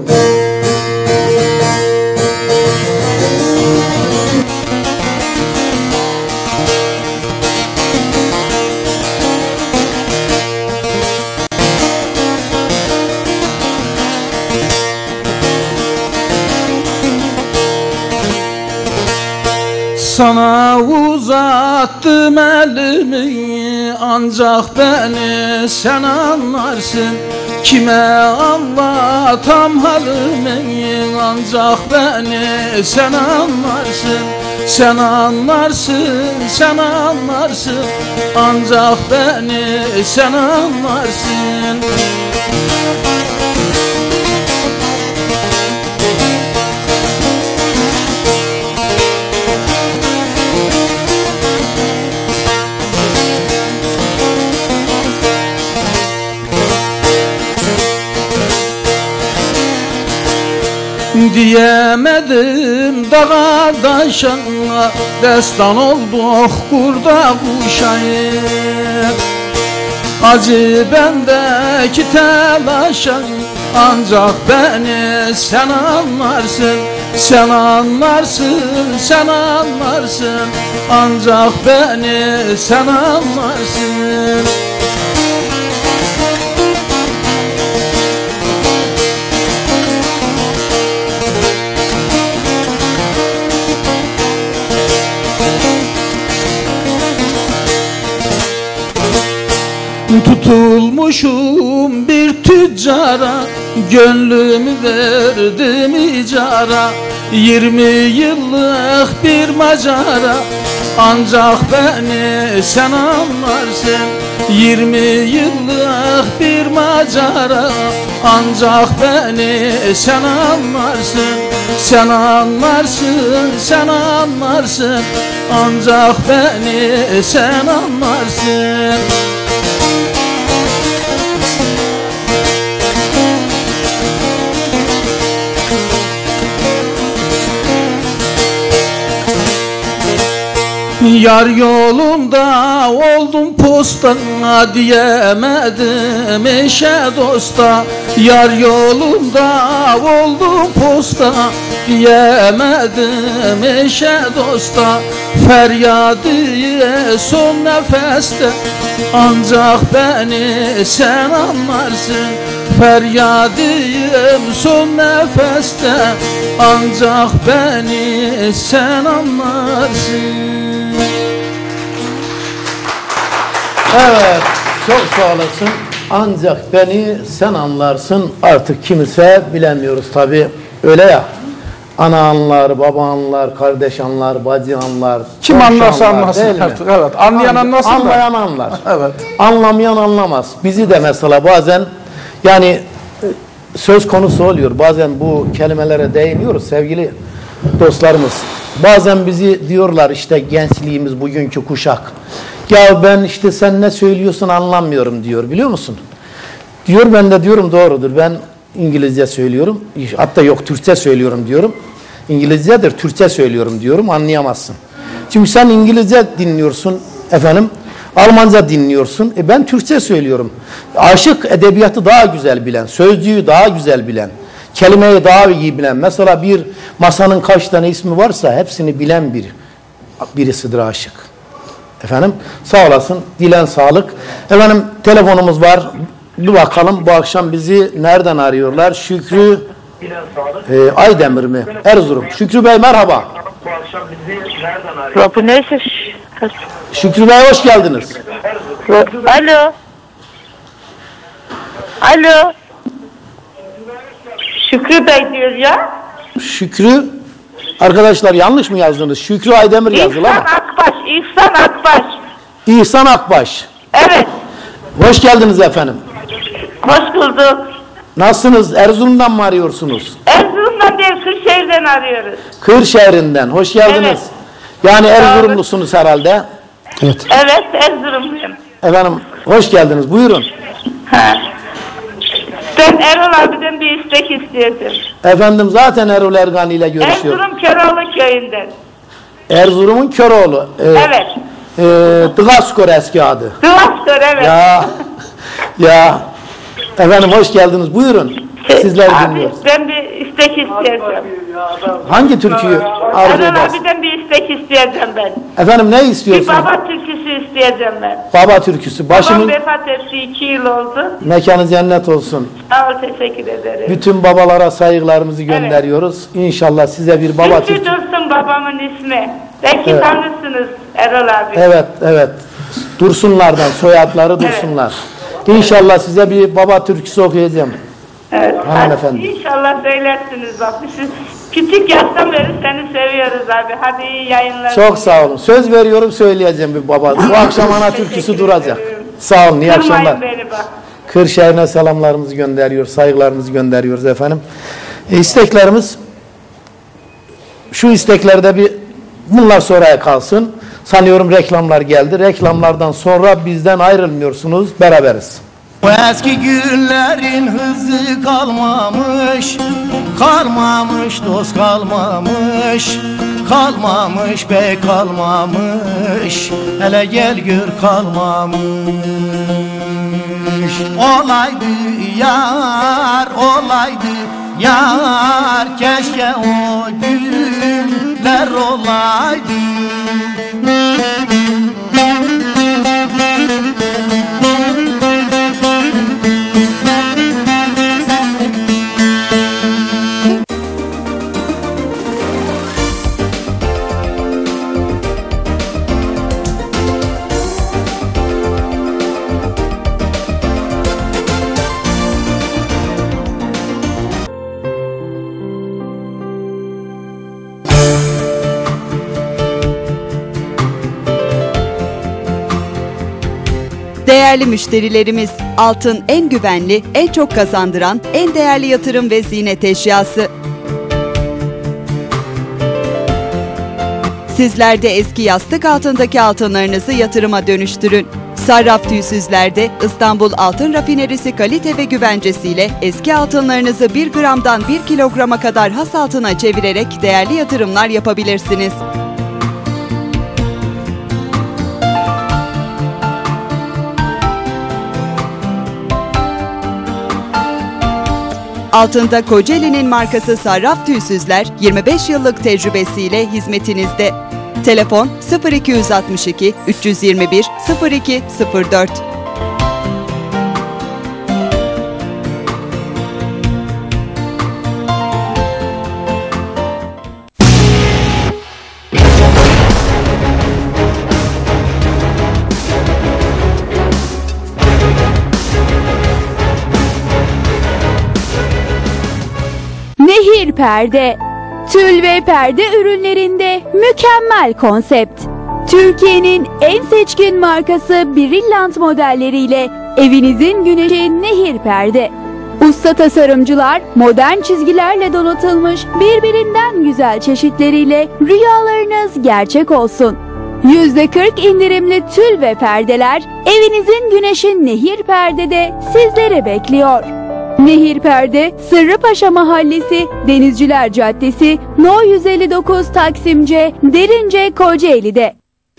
Sana uzattım elimi, ancak beni sen anlarsın. Kime anlatam halimi, ancak beni sen anlarsın. Sen anlarsın, sen anlarsın, ancak beni sen anlarsın. Diyemedim dağa daşa, destan olduk kurda kuşa. Acı bendeki telaşa, ancak beni sen anlarsın. Sen anlarsın, sen anlarsın, ancak beni sen anlarsın. Tutulmuşum bir tüccara, Gönlümü verdim icara, yirmi yıllık bir macara. Ancak beni sen anlarsın, yirmi yıllık bir macara. Ancak beni sen anlarsın, sen anlarsın, sen anlarsın. Ancak beni sen anlarsın. Yar yolunda oldum postana, diyemedim eşe dosta. Yar yolunda oldum postana, diyemedim eşe dosta. Feryadı son nefeste, ancak beni sen anlarsın. Feryadım son nefeste, ancak beni sen anlarsın. Evet, çok sağ olasın. Ancak beni sen anlarsın. Artık kimse bilemiyoruz tabi. Öyle ya. Ana anlar, baba anlar, kardeş anlar, bacı anlar. Kim anlarsa anlasın artık. Evet, anlayan anlasın. Anlayan anlar. Evet. Anlamayan anlamaz. Bizi de mesela bazen yani söz konusu oluyor. Bazen bu kelimelere değiniyoruz sevgili dostlarımız. Bazen bizi diyorlar işte gençliğimiz, bugünkü kuşak. Ya ben işte sen ne söylüyorsun anlamıyorum diyor, biliyor musun? Diyor, ben de diyorum doğrudur. Ben İngilizce söylüyorum. Hatta yok, Türkçe söylüyorum diyorum. İngilizcedir, Türkçe söylüyorum diyorum, anlayamazsın. Çünkü sen İngilizce dinliyorsun efendim. Almanca dinliyorsun. E ben Türkçe söylüyorum. Aşık edebiyatı daha güzel bilen, sözcüğü daha güzel bilen, kelimeyi daha iyi bilen. Mesela bir masanın kaç tane ismi varsa hepsini bilen bir birisidir aşık. Efendim sağ olasın. Dilen sağlık. Efendim telefonumuz var. Bir bakalım bu akşam bizi nereden arıyorlar? Şükrü e, Aydemir mi? Erzurum. Şükrü Bey merhaba. Bu akşam bizi nereden arıyorlar? Bu neyse. Şükrü Bey hoş geldiniz. Alo. Alo. Şükrü Bey diyor ya. Şükrü, arkadaşlar yanlış mı yazdınız? Şükrü Aydemir yazılı ama. İhsan Akbaş, İhsan Akbaş. İhsan Akbaş. Evet. Hoş geldiniz efendim. Hoş bulduk. Nasılsınız? Erzurum'dan mı arıyorsunuz? Erzurum'dan değil, Kırşehir'den arıyoruz. Kırşehir'inden. Hoş geldiniz. Evet. Yani Erzurumlusunuz herhalde. Evet. Evet, Erzurumluyum. Efendim hoş geldiniz. Buyurun. Ha. Ben Erol abiden bir istek istiyordum. Efendim zaten Erol Ergani ile görüşüyorum. Erzurum Köroğlu köyünden. Erzurum'un Köroğlu. Ee, Evet. E, Dıgaskor eski adı. Dıvaskor, evet. Ya. Ya. Efendim hoş geldiniz. Buyurun. Sizler Abi, dinliyoruz. ben bir istek isteyeceğim. Hangi türküyü arzu Erol edersiniz? abiden bir istek isteyeceğim ben. Efendim ne Bir istiyorsunuz? baba türküsü isteyeceğim ben. Baba türküsü. Babam Başımın vefat etti, iki yıl oldu. mekanı cennet olsun. Sağ ol, teşekkür ederim. Bütün babalara saygılarımızı gönderiyoruz. İnşallah size bir baba Lütfü türküsü. Dursun babamın ismi. Belki Evet. tanırsınız Erol abi. Evet, evet. Dursunlardan, soyadları Dursunlar. İnşallah size bir baba türküsü okuyacağım. Evet. Hanımefendi. İnşallah söylersiniz bak. Biz küçük yaştan beri seni seviyoruz abi. Hadi iyi yayınlar. Çok sağ olun. Söz veriyorum söyleyeceğim bir baba. Bu akşam ana türküsü duracak. Sağ olun, iyi akşamlar. Kırmayın beni bak. Kırşehir'e selamlarımızı gönderiyoruz, saygılarımızı gönderiyoruz efendim. E, isteklerimiz, şu isteklerde bir, bunlar sonraya kalsın. Sanıyorum reklamlar geldi. Reklamlardan sonra bizden ayrılmıyorsunuz, beraberiz. Bu eski günlerin hızı kalmamış, kalmamış dost kalmamış, kalmamış bey kalmamış, hele gel gör kalmamış. Olaydı yar, olaydı yar, keşke o günler olaydı. Değerli müşterilerimiz, altın en güvenli, en çok kazandıran, en değerli yatırım ve ziynet eşyası. Sizler de eski yastık altındaki altınlarınızı yatırıma dönüştürün. Sarraf Tüysüzler'de İstanbul Altın Rafinerisi kalite ve güvencesiyle eski altınlarınızı bir gramdan bir kilograma kadar has altına çevirerek değerli yatırımlar yapabilirsiniz. Altında Kocaeli'nin markası Sarraf Tüysüzler yirmi beş yıllık tecrübesiyle hizmetinizde. Telefon sıfır iki yüz altmış iki üç yüz yirmi bir sıfır iki sıfır dört. Nehir Perde, tül ve perde ürünlerinde mükemmel konsept. Türkiye'nin en seçkin markası Brilliant modelleriyle evinizin güneşi Nehir Perde. Usta tasarımcılar modern çizgilerle donatılmış birbirinden güzel çeşitleriyle rüyalarınız gerçek olsun. yüzde kırk indirimli tül ve perdeler evinizin güneşi Nehir Perde'de sizleri bekliyor. Nehir Perde, Sırrıpaşa Mahallesi, Denizciler Caddesi, No yüz elli dokuz Taksimce, Derince, Kocaeli'de.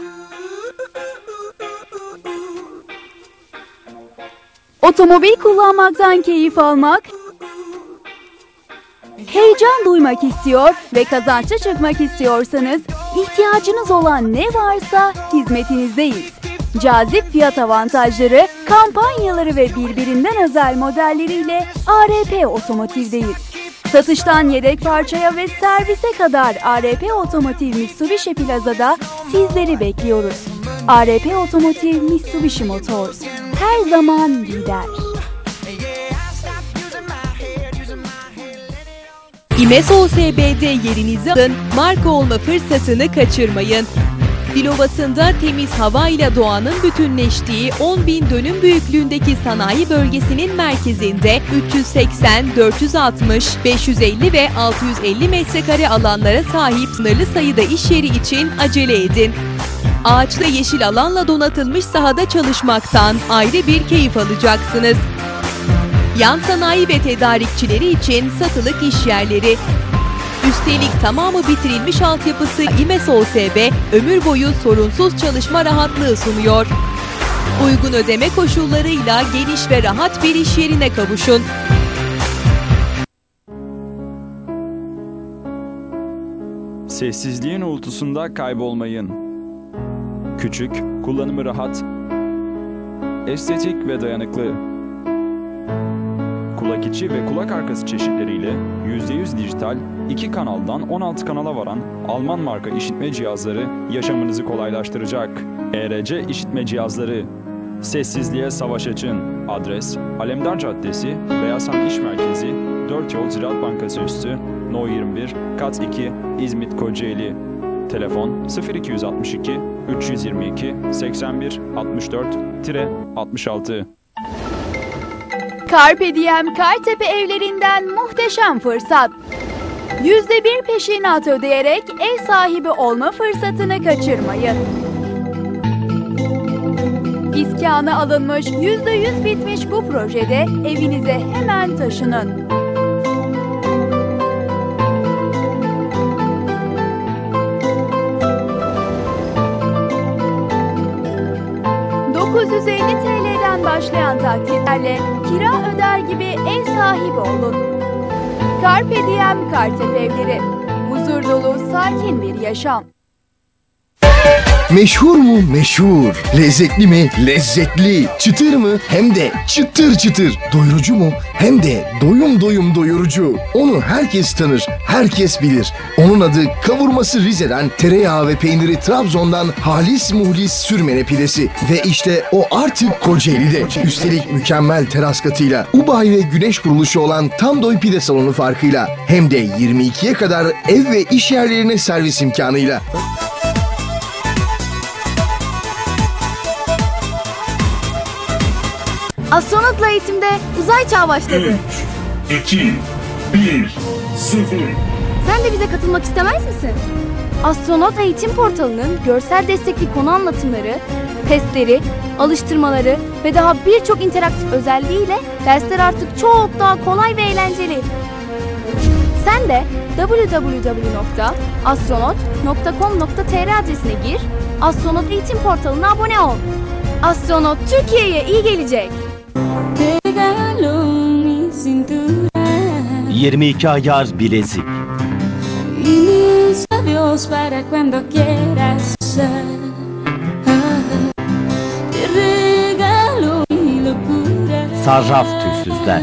Otomobil kullanmaktan keyif almak, heyecan duymak istiyor ve kazançlı çıkmak istiyorsanız, ihtiyacınız olan ne varsa hizmetinizdeyiz. Cazip fiyat avantajları, kampanyaları ve birbirinden özel modelleriyle A R P Otomotiv'deyiz. Satıştan yedek parçaya ve servise kadar A R P Otomotiv Mitsubishi Plaza'da sizleri bekliyoruz. A R P Otomotiv Mitsubishi Motors, her zaman lider. İmes O S B'de yerinizi alın, marka olma fırsatını kaçırmayın. Dilovası'nda temiz hava ile doğanın bütünleştiği on bin dönüm büyüklüğündeki sanayi bölgesinin merkezinde üç yüz seksen, dört yüz altmış, beş yüz elli ve altı yüz elli metrekare alanlara sahip sınırlı sayıda iş yeri için acele edin. Ağaçlı yeşil alanla donatılmış sahada çalışmaktan ayrı bir keyif alacaksınız. Yan sanayi ve tedarikçileri için satılık iş yerleri. Üstelik tamamı bitirilmiş altyapısı İmes O S B ömür boyu sorunsuz çalışma rahatlığı sunuyor. Uygun ödeme koşullarıyla geniş ve rahat bir iş yerine kavuşun. Sessizliğin uğultusunda kaybolmayın. Küçük, kullanımı rahat, estetik ve dayanıklı. Kulak içi ve kulak arkası çeşitleriyle yüzde yüz dijital, iki kanaldan on altı kanala varan Alman marka işitme cihazları yaşamınızı kolaylaştıracak. E R C işitme cihazları. Sessizliğe savaş açın. Adres: Alemdar Caddesi, Beyazhan İş Merkezi, dört Yol Ziraat Bankası üstü, No yirmi bir, Kat iki, İzmit, Kocaeli. Telefon sıfır iki yüz altmış iki üç yüz yirmi iki seksen bir altmış dört altmış altı. Carpe Diem Kartepe evlerinden muhteşem fırsat. yüzde bir peşinat ödeyerek ev sahibi olma fırsatını kaçırmayın. İskanı alınmış, yüzde yüz bitmiş bu projede evinize hemen taşının. dokuz yüz elli TL'den başlayan taksitlerle kira öder gibi ev sahibi olun. Carpe Diem Kartepe evleri. Huzur dolu, sakin bir yaşam. Meşhur mu? Meşhur. Lezzetli mi? Lezzetli. Çıtır mı? Hem de çıtır çıtır. Doyurucu mu? Hem de doyum doyum doyurucu. Onu herkes tanır, herkes bilir. Onun adı kavurması Rize'den, tereyağı ve peyniri Trabzon'dan halis muhlis sürmene pidesi. Ve işte o artık Kocaeli'de. Üstelik mükemmel teras katıyla, Ubay ve güneş kuruluşu olan Tam Doy Pide Salonu farkıyla. Hem de yirmi ikiye kadar ev ve iş yerlerine servis imkanıyla. Astronotla eğitimde uzay çağı başladı. üç, iki, bir, sıfır. Sen de bize katılmak istemez misin? Astronot Eğitim Portalı'nın görsel destekli konu anlatımları, testleri, alıştırmaları ve daha birçok interaktif özelliğiyle dersler artık çok daha kolay ve eğlenceli. Sen de double-u double-u double-u nokta astronot nokta com nokta tr adresine gir, Astronot Eğitim Portalı'na abone ol. Astronot Türkiye'ye iyi gelecek. yirmi iki ayar bilezik. Para cuando quieras. Te regalo mi locura. Sarraf tüysüzler.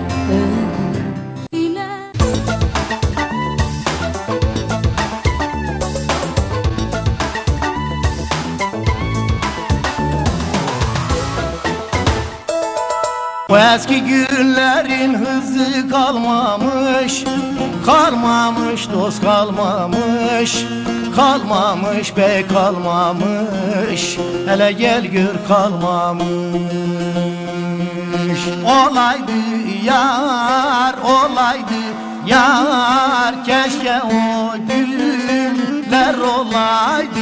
O eski günlerin hızı kalmamış, kalmamış dost kalmamış, kalmamış bey kalmamış, hele gel gör kalmamış. Olaydı yar, olaydı yar, keşke o günler olaydı.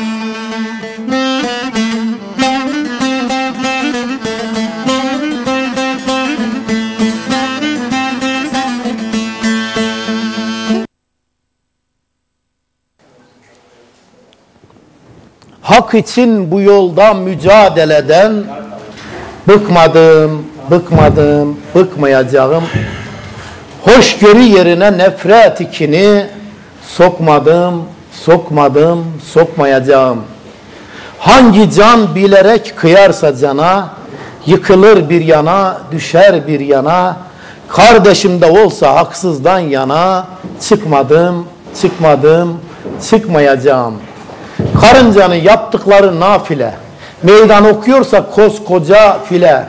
Hak için bu yolda mücadeleden bıkmadım, bıkmadım, bıkmayacağım. Hoşgörü yerine nefret ikini sokmadım, sokmadım, sokmayacağım. Hangi can bilerek kıyarsa cana, yıkılır bir yana, düşer bir yana. Kardeşim de olsa haksızdan yana, çıkmadım, çıkmadım, çıkmayacağım. Karıncanın yaptıkları nafile, meydan okuyorsa koskoca file.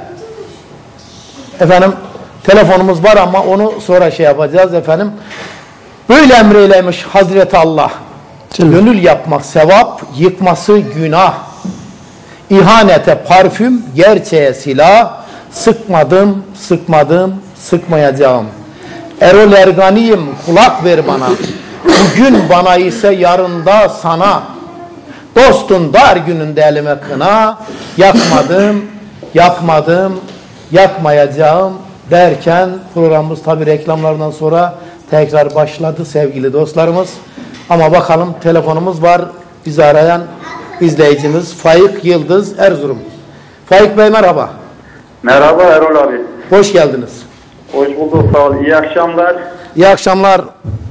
Efendim, telefonumuz var ama onu sonra şey yapacağız efendim. Böyle emreylemiş Hazreti Allah. Gönül yapmak sevap, yıkması günah. İhanete parfüm, gerçeğe silah. Sıkmadım, sıkmadım, sıkmayacağım. Erol Erganiyim, kulak ver bana. Bugün bana ise yarında sana. Dostun dar gününde elime kına, yakmadım, yakmadım, yakmayacağım derken programımız tabi reklamlardan sonra tekrar başladı sevgili dostlarımız. Ama bakalım telefonumuz var, bizi arayan izleyicimiz Faik Yıldız Erzurum. Faik Bey merhaba. Merhaba Erol abi. Hoş geldiniz. Hoş bulduk, sağ ol. İyi akşamlar. İyi akşamlar.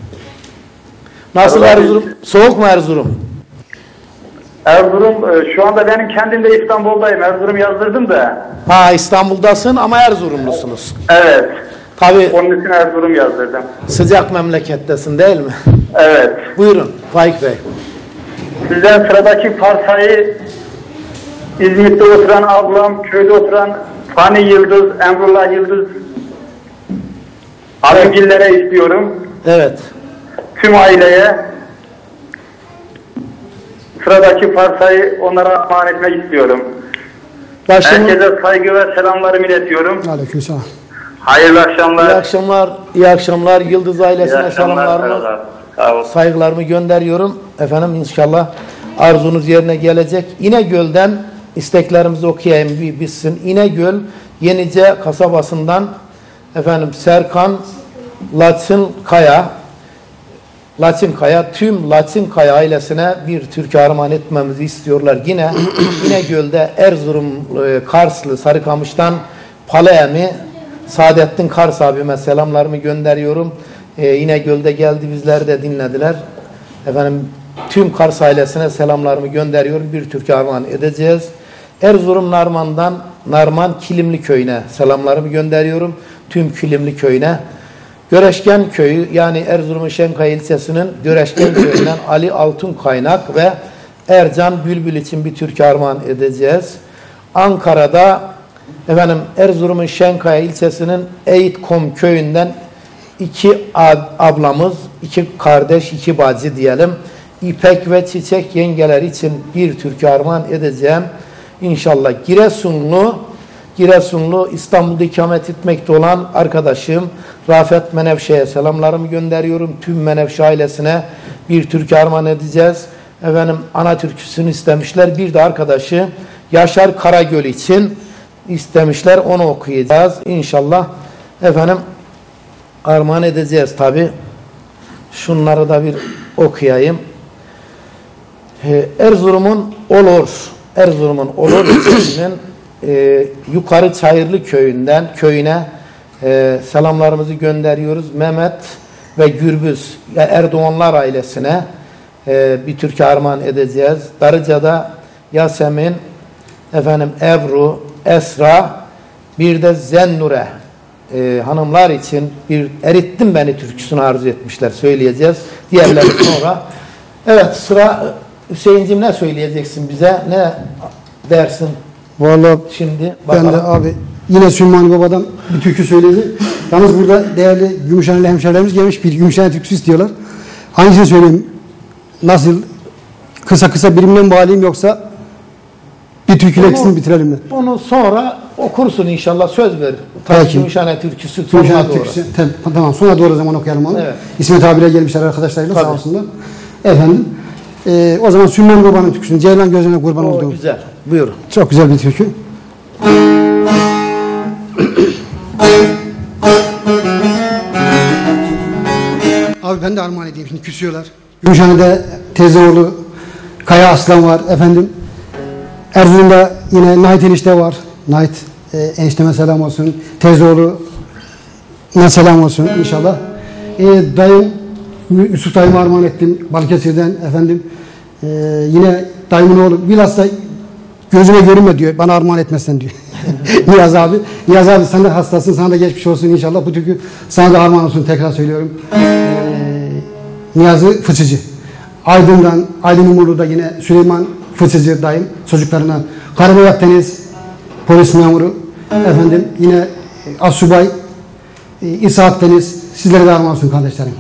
Nasıl Erol Erzurum? abi. Soğuk mu Erzurum? Erzurum, şu anda benim kendim de İstanbul'dayım. Erzurum yazdırdım da. Ha İstanbul'dasın ama Erzurumlusunuz. Evet. Tabii. Onun için Erzurum yazdırdım. Sıcak memlekettesin değil mi? Evet. Buyurun Faik Bey. Sizden sıradaki parsayı İzmit'te oturan ablam, köyde oturan Fani Yıldız, Emrullah Yıldız abimgillere istiyorum. Evet. Tüm aileye sıradaki parsayı onlara armağan etmek istiyorum. Başımın... Herkese saygı ve selamlarımı iletiyorum. Aleykümselam. Hayırlı akşamlar. İyi akşamlar. İyi akşamlar. Yıldız ailesine İyi akşamlar, selamlarımı, sağ ol. saygılarımı gönderiyorum. Efendim inşallah arzunuz yerine gelecek. İnegöl'den isteklerimizi okuyayım bir bitsin. İnegöl Yenice kasabasından efendim Serkan Laçınkaya Laçınkaya tüm Laçınkaya ailesine bir türkü armağan etmemizi istiyorlar. Yine İnegöl'de Erzurum e, Karslı Sarıkamış'tan Palemi Saadettin Kars abime selamlarımı gönderiyorum. Ee, İnegöl'de geldi, bizleri de dinlediler. Efendim tüm Kars ailesine selamlarımı gönderiyorum. Bir türkü armağan edeceğiz. Erzurum Narman'dan Narman Kilimli köyüne selamlarımı gönderiyorum. Tüm Kilimli köyüne. Göreşken köyü yani Erzurum'un Şenkaya ilçesinin Göreşken köyünden Ali Altun Kaynak ve Ercan Bülbül için bir türkü armağan edeceğiz. Ankara'da efendim Erzurum'un Şenkaya ilçesinin Eğitkom köyünden iki ablamız, iki kardeş, iki bacı diyelim. İpek ve Çiçek yengeler için bir türkü armağan edeceğim. İnşallah Giresunlu Giresunlu, İstanbul'da ikamet etmekte olan arkadaşım Rafet Menevşe'ye selamlarımı gönderiyorum. Tüm Menevşe ailesine bir türkü armağan edeceğiz. Efendim ana türküsünü istemişler. Bir de arkadaşı Yaşar Karagöl için istemişler. Onu okuyacağız. İnşallah efendim armağan edeceğiz tabi. Şunları da bir okuyayım. Ee, Erzurum'un Olur. Erzurum'un Olur ilçesinin e, Yukarı Çayırlı köyünden köyüne e, selamlarımızı gönderiyoruz. Mehmet ve Gürbüz Erdoğanlar ailesine e, bir türkü armağan edeceğiz. Darıca'da Yasemin, efendim Ebru, Esra, bir de Zennure e, hanımlar için bir Erittin Beni türküsünü arzu etmişler. Söyleyeceğiz. Diğerleri sonra. Evet, sıra Hüseyin'cim, ne söyleyeceksin bize? Ne dersin? Vallahi şimdi bakalım. Ben de abi yine Sümmani Baba'dan bir türkü söyledi. Yalnız burada değerli Gümüşhaneli hemşehrilerimiz gelmiş, bir Gümüşhane türküsü istiyorlar. Hangisini söyleyeyim? Nasıl? Kısa kısa birimle mi bağlayayım, yoksa bir türküyle ikisini bitirelim mi? Onu sonra okursun inşallah, söz ver. Tabii Gümüşhane türküsü sonuna doğru. Türküsü, tamam, sonra doğru zaman okuyalım onu. Evet. İsmet abiyle gelmişler arkadaşlarıyla, sağ olsunlar. Efendim, e, o zaman Sümmani Baba'nın türküsünü, Ceylan Gözlerine Kurban o, Olduğum. Güzel, buyurun. Çok güzel bir türkü. Abi ben de armağan edeyim, şimdi küsüyorlar. Gümüşhane'de teyzeoğlu Kaya Aslan var efendim. Erzurum'da yine Nahit enişte var. Nahit e, enişteme selam olsun. Teyzeoğlu ne selam olsun inşallah. E, dayım Yusuf dayıma armağan ettim Balıkesir'den efendim. E, yine dayımın oğlu bilhassa gözüme görünme diyor, bana armağan etmezsen diyor. Niyaz abi. Niyaz abi, sen de hastasın, sana da geçmiş olsun inşallah. Bu türkü sana da armağan olsun, tekrar söylüyorum. Ee, Niyazi Fıçıcı. Aydın'dan, Aydın Umurlu'da yine Süleyman Fıçıcı dayım çocuklarına. Karabayak Deniz polis memuru efendim, yine Assubay İsa Akdeniz, sizlere de armağan olsun kardeşlerim.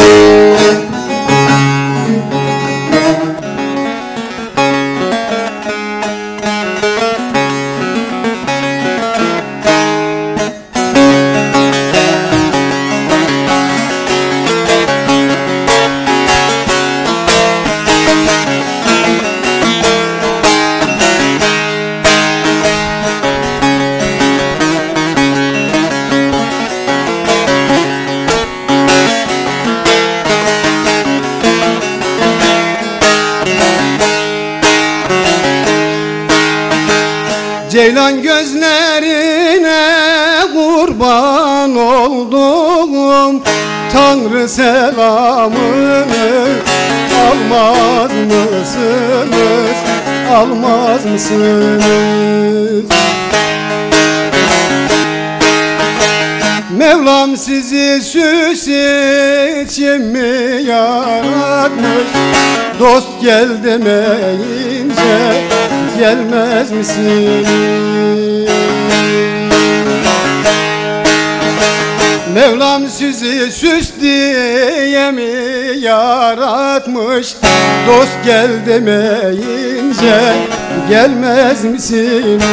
Ceylan gözlerine kurban oldum, Tanrı selamını almaz mısınız, almaz mısınız? Mevlam sizi süs için mi yaratmış, dost gel demeyince gelmez misiniz? Mevlam sizi süs diye mi yaratmış, dost gel demeyince gelmez misiniz?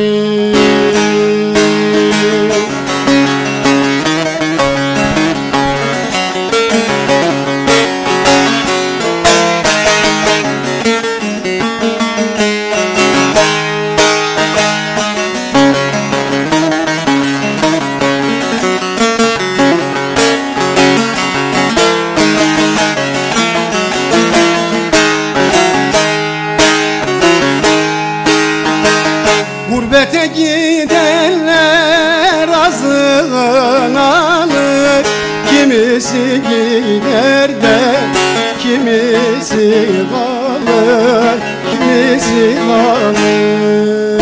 Gurbete gidenler azığın alır, kimisi gider de kimisi kalır, kimisi kalır.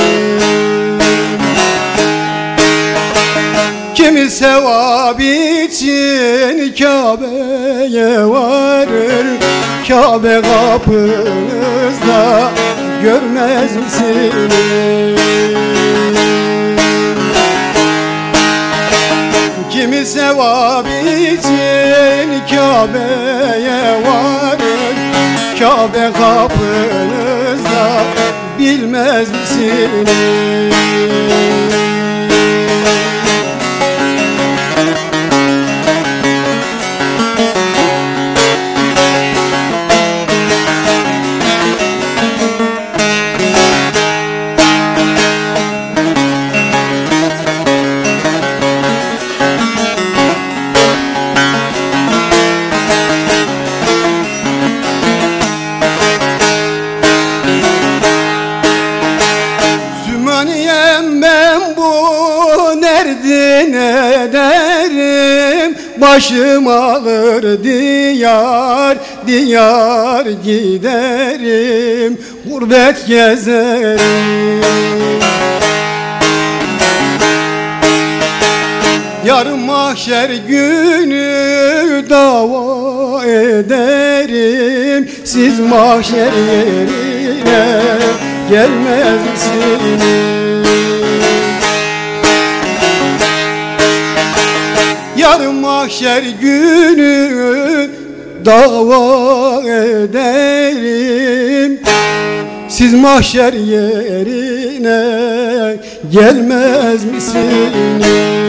Kimi sevap için Kabe'ye varır, Kabe kapınızda görmez misiniz? Kimi sevap için Kabe'ye varır, Kabe kapınızda bilmez misiniz? başım alır diyar diyar giderim, gurbet gezerim. Yarın mahşer günü dava ederim, siz mahşer yerine gelmez misiniz? Yarın mahşer günü dava ederim, siz mahşer yerine gelmez misiniz?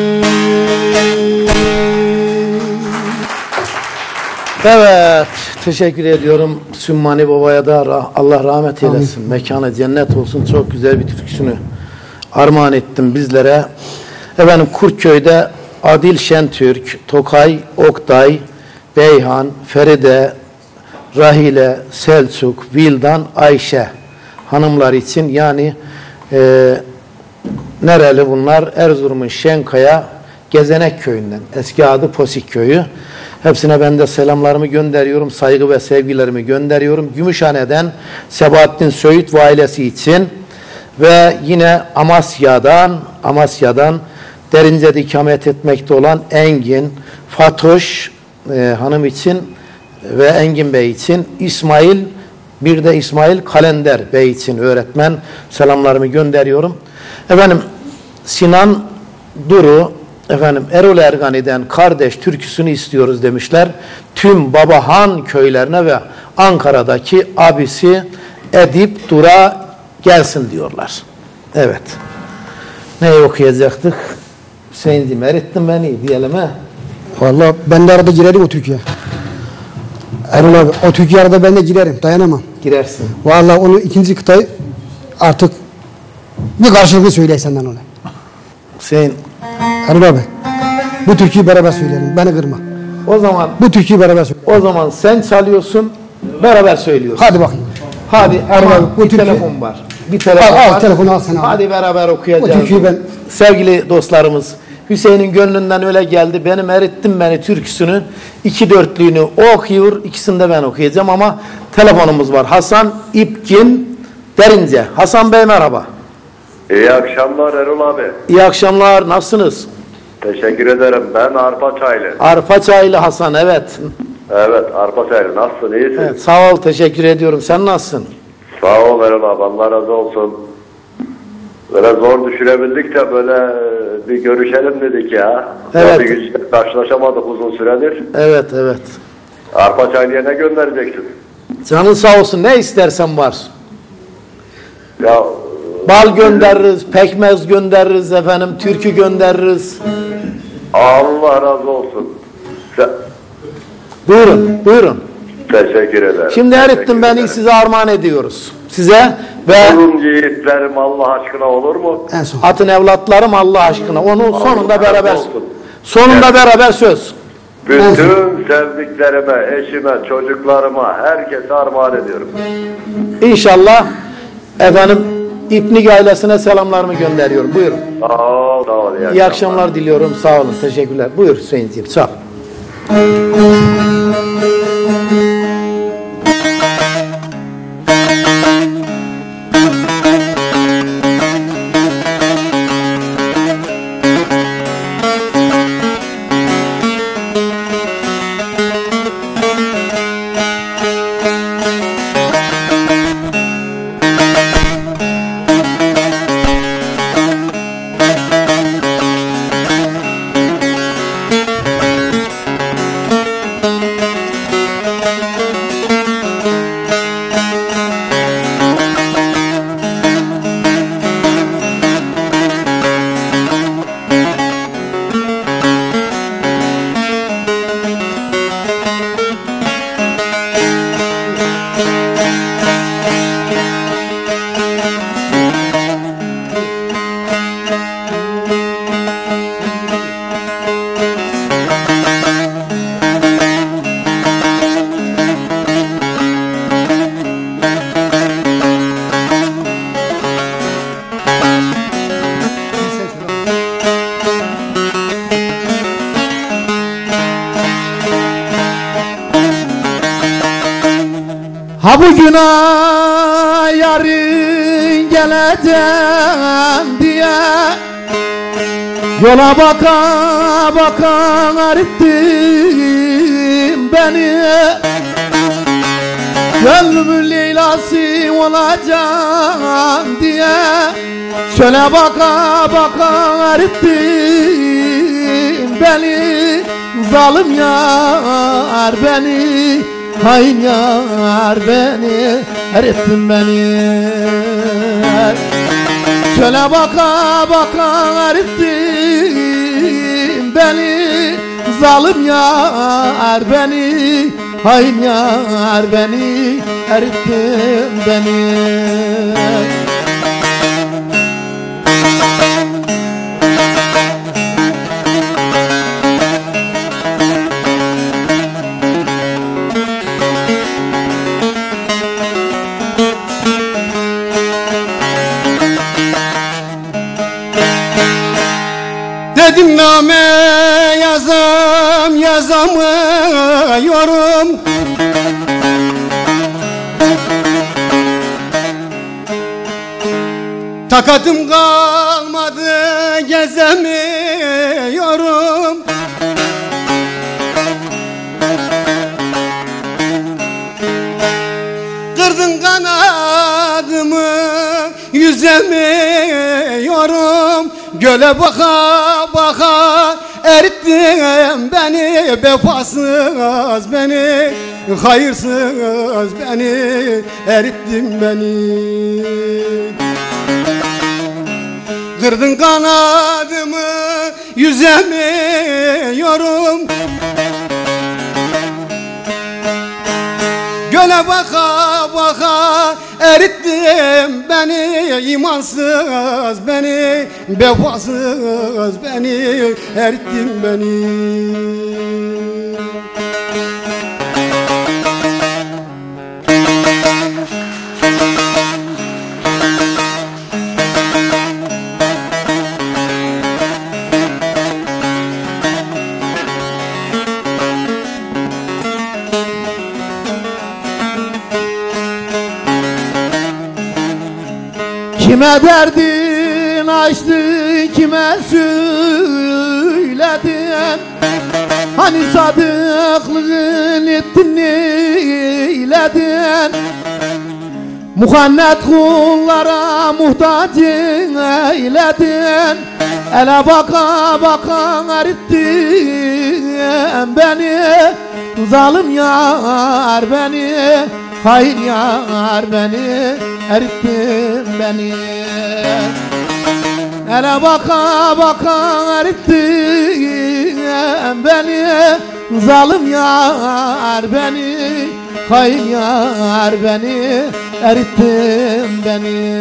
Evet, teşekkür ediyorum Sümmani Baba'ya da Allah rahmet eylesin. Amin. Mekanı cennet olsun. Çok güzel bir türküsünü armağan ettim bizlere. Efendim Kurtköy'de Adil Şentürk, Tokay, Oktay, Beyhan, Feride, Rahile, Selçuk, Vildan, Ayşe hanımlar için, yani e, nereli bunlar? Erzurum'un Şenkaya Gezenek Köyü'nden. Eski adı Posik Köyü. Hepsine ben de selamlarımı gönderiyorum. Saygı ve sevgilerimi gönderiyorum. Gümüşhane'den Sebahattin Söğüt ve ailesi için ve yine Amasya'dan Amasya'dan Derince'de ikamet etmekte olan Engin, Fatoş e, hanım için ve Engin Bey için, İsmail, bir de İsmail Kalender Bey için öğretmen selamlarımı gönderiyorum. Efendim Sinan Duru, efendim Erol Ergani'den Kardeş türküsünü istiyoruz demişler. Tüm Babahan köylerine ve Ankara'daki abisi Edip Dura gelsin diyorlar. Evet. Neyi okuyacaktık? Hüseyin'cim erittin beni diyelim he. Vallahi ben de arada girerim o türküye. Erol abi o türküye arada ben de girerim, dayanamam. Girersin. Vallahi onu ikinci kıtayı artık bir karşılıklı söyle senden onu. Hüseyin. Erol abi bu türküyü beraber söyleyelim, beni kırma. O zaman bu türküyü beraber söyleyelim. O zaman sen çalıyorsun, beraber söylüyoruz. Hadi bakayım. Hadi Erol abi bu bir türkü... telefon var. Bir telefon al, var. Al telefonu al sen abi. Hadi beraber okuyacağız. O türküyü ben... Sevgili dostlarımız, Hüseyin'in gönlünden öyle geldi. Benim erittim beni türküsünün iki dörtlüğünü okuyor. İkisini de ben okuyacağım ama telefonumuz var. Hasan İpkin Derince. Hasan Bey merhaba. İyi akşamlar Erol abi. İyi akşamlar. Nasılsınız? Teşekkür ederim. Ben Arpaçaylı. Arpaçaylı Hasan, evet. Evet, Arpaçaylı. Nasılsın? İyisin? Evet, sağ ol. Teşekkür ediyorum. Sen nasılsın? Sağ ol Erol abi. Allah razı olsun. Böyle zor düşürebildik de böyle bir görüşelim dedik ya. Evet. Bir gün karşılaşamadık uzun süredir. Evet, evet. Arpaçaylı'ya ne göndereceksin? Canın sağ olsun. Ne istersen var. Ya bal göndeririz, pekmez göndeririz efendim, türkü göndeririz. Allah razı olsun. Sen... Buyurun, buyurun. Teşekkür ederim. Şimdi erittim beni, size armağan ediyoruz. Size ve Kurun yiğitlerim Allah aşkına olur mu? En son. Atın evlatlarım Allah aşkına. Onun Allah sonunda beraber olsun. sonunda evet. beraber söz. Bütün sevdiklerime, eşime, çocuklarıma, herkese armağan ediyorum. İnşallah efendim İpnik ailesine selamlarımı gönderiyorum. Buyurun. Sağ ol, sağ ol. İyi, iyi akşamlar. akşamlar diliyorum. Sağ olun. Teşekkürler. Buyur Hüseyin'ciğim. Sağ ol. Ha bugüne yarın geleceğim diye yola baka baka arittim beni. Gönlümün Leyla'sı olacağım diye şöyle baka baka arittim beni. Zalim yar beni, hain yar beni, erittin beni. Şöyle baka baka erittin beni. Zalim yar beni, hain yar beni, erittin beni. Dedim name yazam yazamıyorum. Takatım kalmadı gezemiyorum. Kırdın kanadımı yüzemiyorum. Göle baka baka erittin beni, vefasız beni, hayırsız beni, erittin beni. Kırdın kanadımı yüzemiyorum. Göle baka baka erittin beni, imansız beni, vefasız beni, erittin beni. Kime derdin açtın, kime söyledin? Hani sadıklığın ettin neyledin? Muhannet kullara muhtaç eyledin. Ele baka baka erittin beni. Zalim yar beni, hain yar beni, erittin beni. Ele baka baka erittin beni. Zalim yar beni, hain yar beni, erittin beni.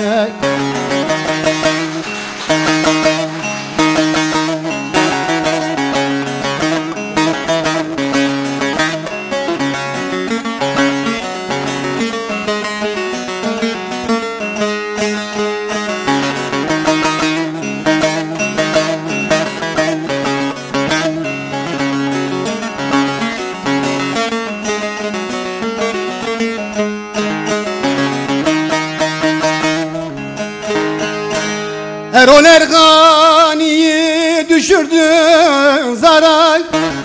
Erol Ergani'yi düşürdün zaray.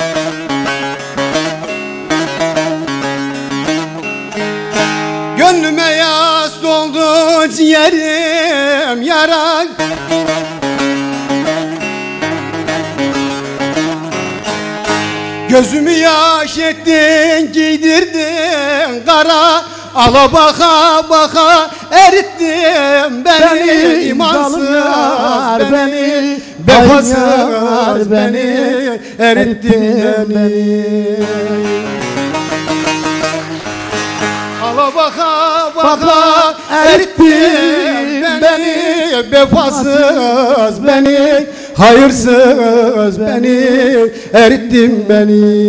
Gönlüme yas doldu ciğerim yaray. Gözümü yaş ettin, giydirdin kara. Ala baka baka erittin beni, beni imansız beni, vefasız beni, erittin beni. Ala baka baka erittin beni, vefasız beni, hayırsız beni, erittin beni.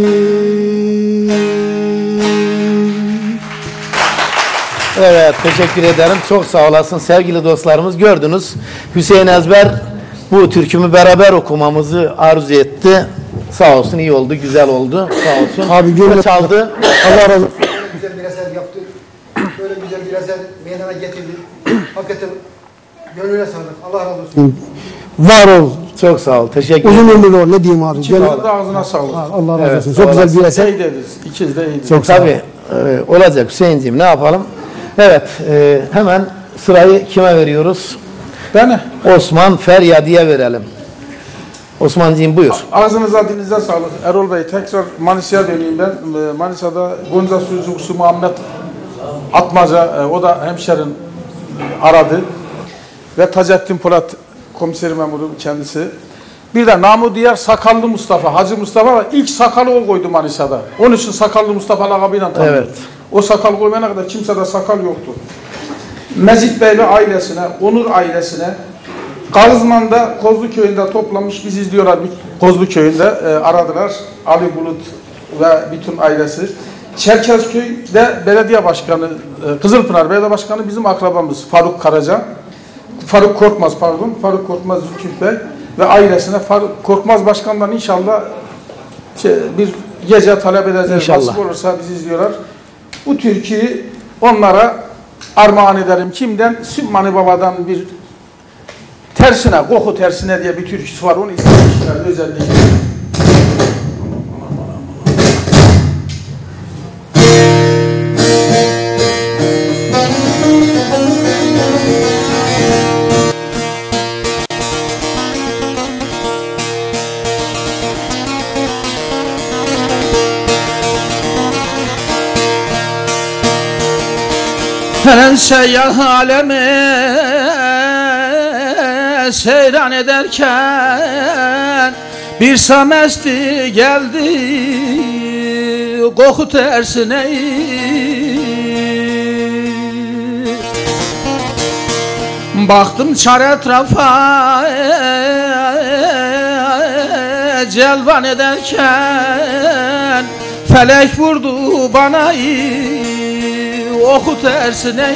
Evet, teşekkür ederim. Çok sağ olasın sevgili dostlarımız. Gördünüz, Hüseyin Ezber bu türkümü beraber okumamızı arzu etti. Sağ olsun, iyi oldu, güzel oldu. Sağ olsun. Abi gönlüm çaldı. Allah razı olsun. güzel bir eser yaptı. Böyle güzel bir eser meydana getirdi. Hakikaten gönlüne sağlık. Allah razı olsun. Var ol. Çok sağ ol. Teşekkür Uzun ederim. ömürlü ol. Ne diyeyim abi? Çıkarın da ağzına sağlık. Allah razı Evet, olsun. Çok güzel bir eser. İyi dediniz. İkiz de iyiydi. Çok tabii e, olacak Hüseyin'ciğim, ne yapalım? Evet, e, hemen sırayı kime veriyoruz? Bana. Osman Feryadi'ye verelim. Osman'cığım buyur. Ağzınıza dilinize sağlık. Erol Bey, tekrar Manisa'ya döneyim ben. Ee, Manisa'da Gonca Sucukçusu Muhammed Atmaca, e, o da hemşerin aradı. Ve Taceddin Polat komiseri memuru kendisi. Bir de namı diğer Sakallı Mustafa, Hacı Mustafa var. İlk sakalı o koydu Manisa'da. Onun için Sakallı Mustafa lakabıyla tanıyor. Evet. O sakal koymayana kadar kimsede sakal yoktu. Mezit Bey ve ailesine, Onur ailesine, Kazman'da Kozlu Köyü'nde toplamış, biz izliyorlar Kozlu Köyü'nde e, aradılar. Ali Bulut ve bütün ailesi. Çerkezköy'de belediye başkanı, e, Kızılpınar belediye başkanı bizim akrabamız Faruk Karaca. Faruk Korkmaz pardon, Faruk Korkmaz Zülküf Bey ve ailesine Faruk Korkmaz başkandan inşallah şey, bir gece talep edeceğiz. İnşallah. Nasip olursa bizi izliyorlar. Bu türküyü onlara armağan ederim. Kimden? Sümmani Baba'dan bir tersine, koku tersine diye bir türküsü var. Onu istemişler özellikle. Helen seyyah aleme seyran ederken bir samesti geldi koku tersine, baktım çar etrafa celvan ederken felek vurdu bana oku tersine.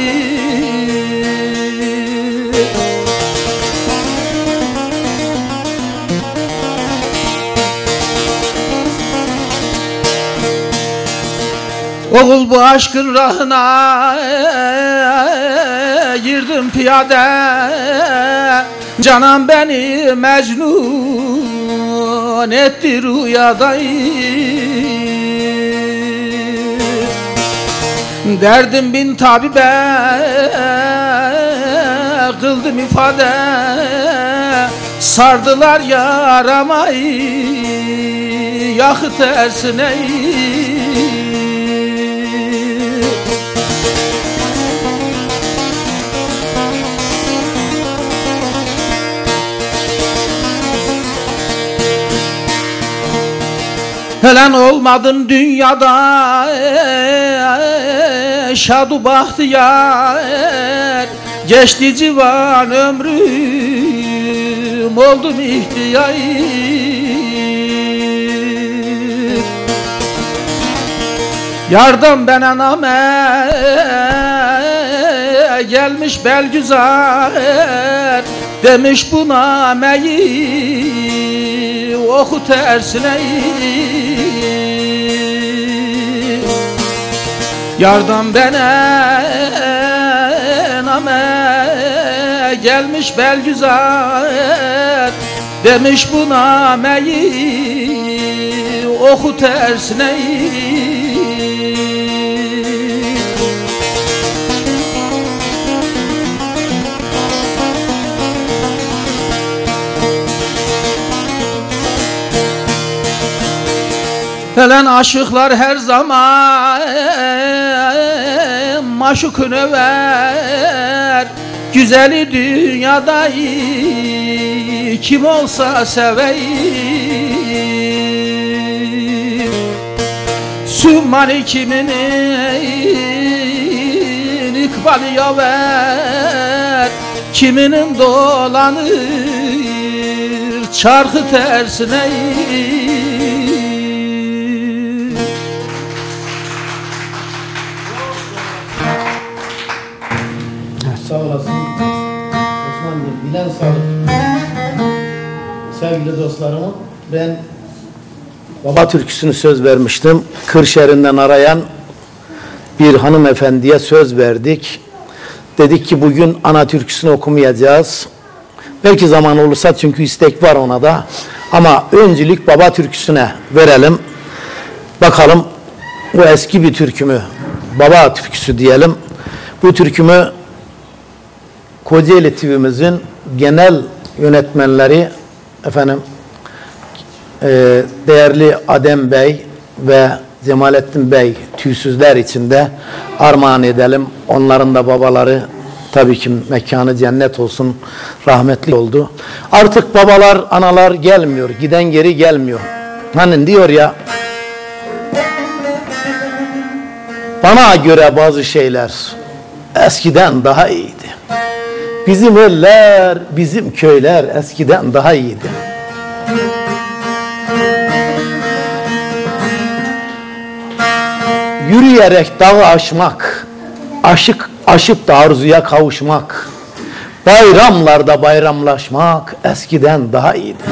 Oğul bu aşkın rahına girdim piyade, canan beni mecnun etti rüyada. Derdim bin tabibe kıldım ifade, sardılar yaramayı yakı tersine. Helen olmadın dünyada şadu bahtiyar, geçti civan ömrüm oldum ihtiyar. Yardım ben aname gelmiş belgüzar, demiş bu nameyi oku tersine. Yardım bana name gelmiş belgüzar, demiş bu nameyi oku tersine. Helen aşıklar her zaman maşukunu ver, güzeli dünyada kim olsa seveyim. Sümmani kiminin ikbali yaver, kiminin dolanır çarkı tersine. Sağ olasın Osman'cığım, bilen sağlık. Sevgili dostlarım, ben baba türküsünü söz vermiştim. Kırşehir'inden arayan bir hanımefendiye söz verdik. Dedik ki bugün ana türküsünü okumayacağız. Belki zaman olursa, çünkü istek var ona da. Ama öncülük baba türküsüne verelim. Bakalım bu eski bir türkü mü? Baba türküsü diyelim. Bu türkümü Kocaeli T V'mizin genel yönetmenleri efendim e, değerli Adem Bey ve Cemalettin Bey tüysüzler içinde armağan edelim. Onların da babaları tabii ki mekanı cennet olsun, rahmetli oldu. Artık babalar, analar gelmiyor, giden geri gelmiyor. Hani diyor ya, bana göre bazı şeyler eskiden daha iyiydi. Bizim eller, bizim köyler eskiden daha iyiydi. Yürüyerek dağı aşmak, aşık aşıp da arzuya kavuşmak, bayramlarda bayramlaşmak eskiden daha iyiydi.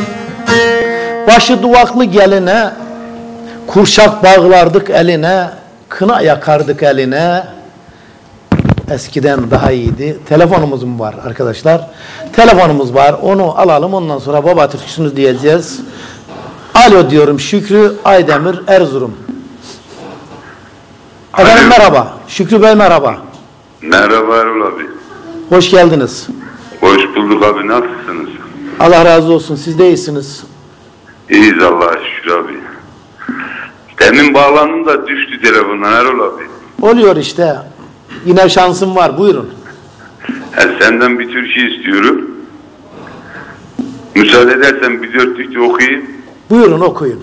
Başı duvaklı geline, kurşak bağlardık eline, kına yakardık eline, eskiden daha iyiydi. Telefonumuz mu var arkadaşlar? Telefonumuz var, onu alalım, ondan sonra baba türküsünü diyeceğiz. Alo diyorum, Şükrü Aydemir, Erzurum. Efendim merhaba, Şükrü Bey merhaba. Merhaba Erol abi. Hoş geldiniz. Hoş bulduk abi, nasılsınız? Allah razı olsun, siz de iyisiniz. İyiyiz Allah'a şükür abi. Demin bağlandım da düştü telefondan Erol abi. Oluyor işte. Yine şansım var, buyurun. He, senden bir türkü istiyorum. Müsaade edersen bir dörtlük de okuyayım. Buyurun okuyun.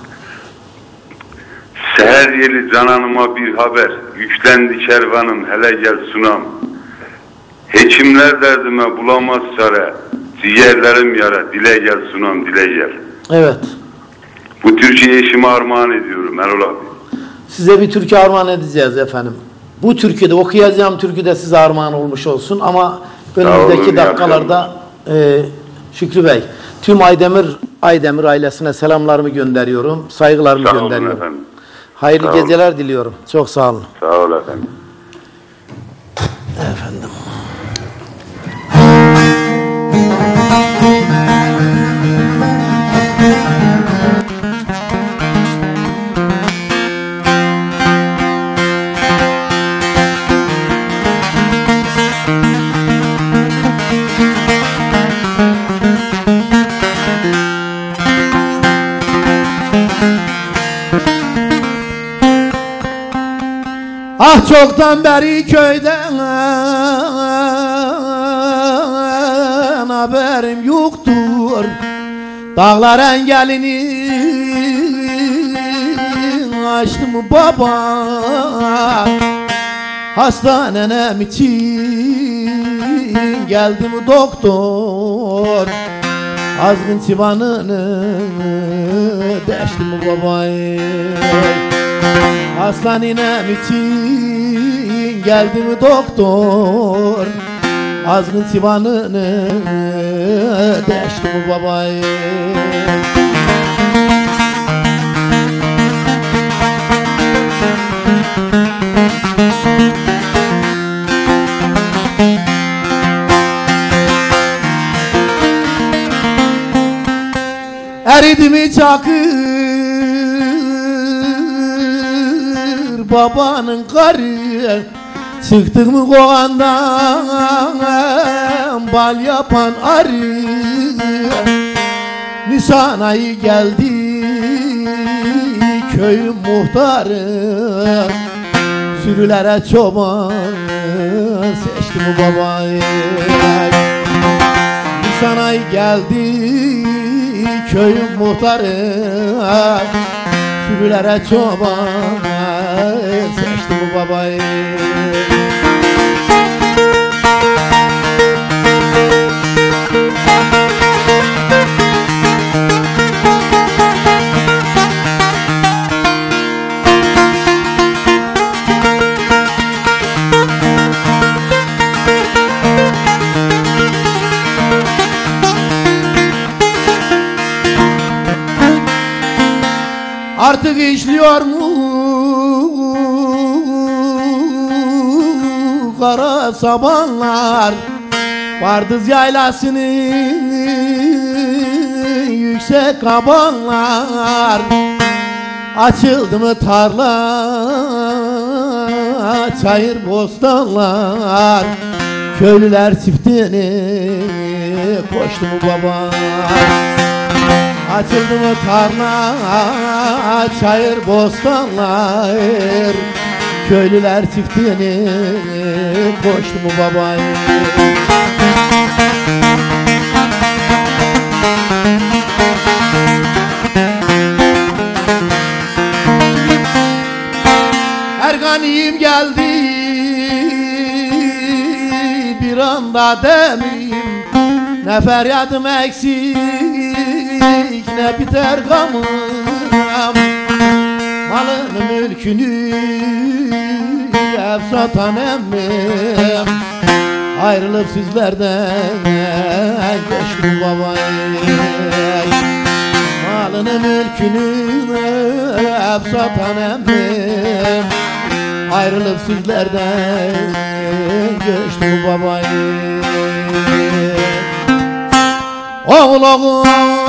Seher yeli cananıma bir haber, yüklendi kervanım hele gel sunam. Hekimler derdime bulamaz çare, ciğerlerim yara, dile gel sunam, dile gel. Evet. Bu türküyü eşime armağan ediyorum Erol abi. Size bir türkü armağan edeceğiz efendim. Bu türküde, okuyacağım türküde size armağan olmuş olsun ama önümüzdeki olun, dakikalarda e, Şükrü Bey, tüm Aydemir Aydemir ailesine selamlarımı gönderiyorum, saygılarımı sağ gönderiyorum. Olun efendim. Hayırlı Sağ geceler olun. diliyorum. Çok sağ olun. Sağ ol efendim. Efendim. Ah çoktan beri köyden haberim yoktur. Dağlar engelini açtı mı baba, hastanenem için geldi mi doktor, azgın çıbanını deşti mi baba. Aslan inem için geldi mi doktor, azgın sivanını deşti mi babayı. Eridi mi çakır babanın karı, çıktık mı kovandan bal yapan arı. Nisan ayı geldi köyün muhtarı, sürülere çoban seçti mi babayı. Nisan ayı geldi köyün muhtarı, sürülere çoban seçti bu babayı. Artık işliyor mu sabanlar Bardız yaylasının yüksek kabanlar Açıldı mı tarla çayır bostanlar Köylüler çiftini koştu mu baba Açıldı mı tarla çayır bostanlar Köylüler çiftini koştu mu baba Erganiyim geldi bir anda demeyim Ne feryadım eksik ne biter gamım Malını mülkünü hep satan emmim Ayrılıp sizlerden geçtim baba Malını mülkünü hep satan emmim Ayrılıp sizlerden geçtim baba Oğul oğul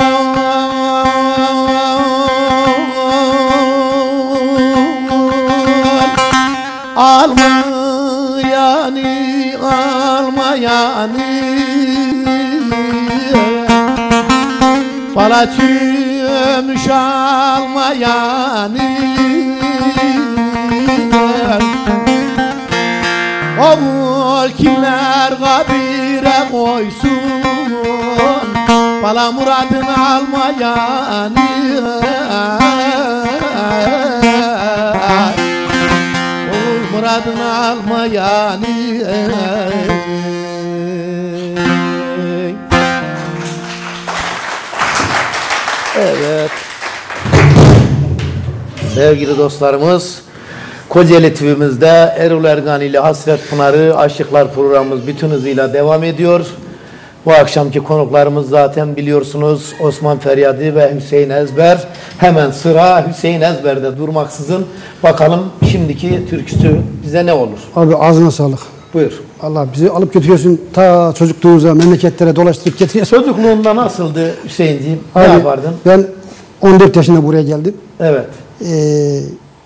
Alma yani alma yani Bala çürümüş alma yani Oğul kimler kabire koysun Bala muradını alma yani Oğul muradını alma yani Evet Sevgili dostlarımız Kocaeli T V'mizde Erol Ergani ile Hasret Pınarı Aşıklar programımız bütün hızıyla devam ediyor. Bu akşamki konuklarımız zaten biliyorsunuz Osman Feryadi ve Hüseyin Ezber. Hemen sıra Hüseyin Ezber'de durmaksızın bakalım şimdiki türküsü bize ne olur? Abi ağzına sağlık. Buyur. Allah bizi alıp götürüyorsun ta çocukluğumuza, memleketlere dolaştırıp getiriyorsun. Çocukluğunda nasıldı Hüseyinciğim? Ne Abi, yapardın? Ben on dört yaşında buraya geldim. Evet. Ee,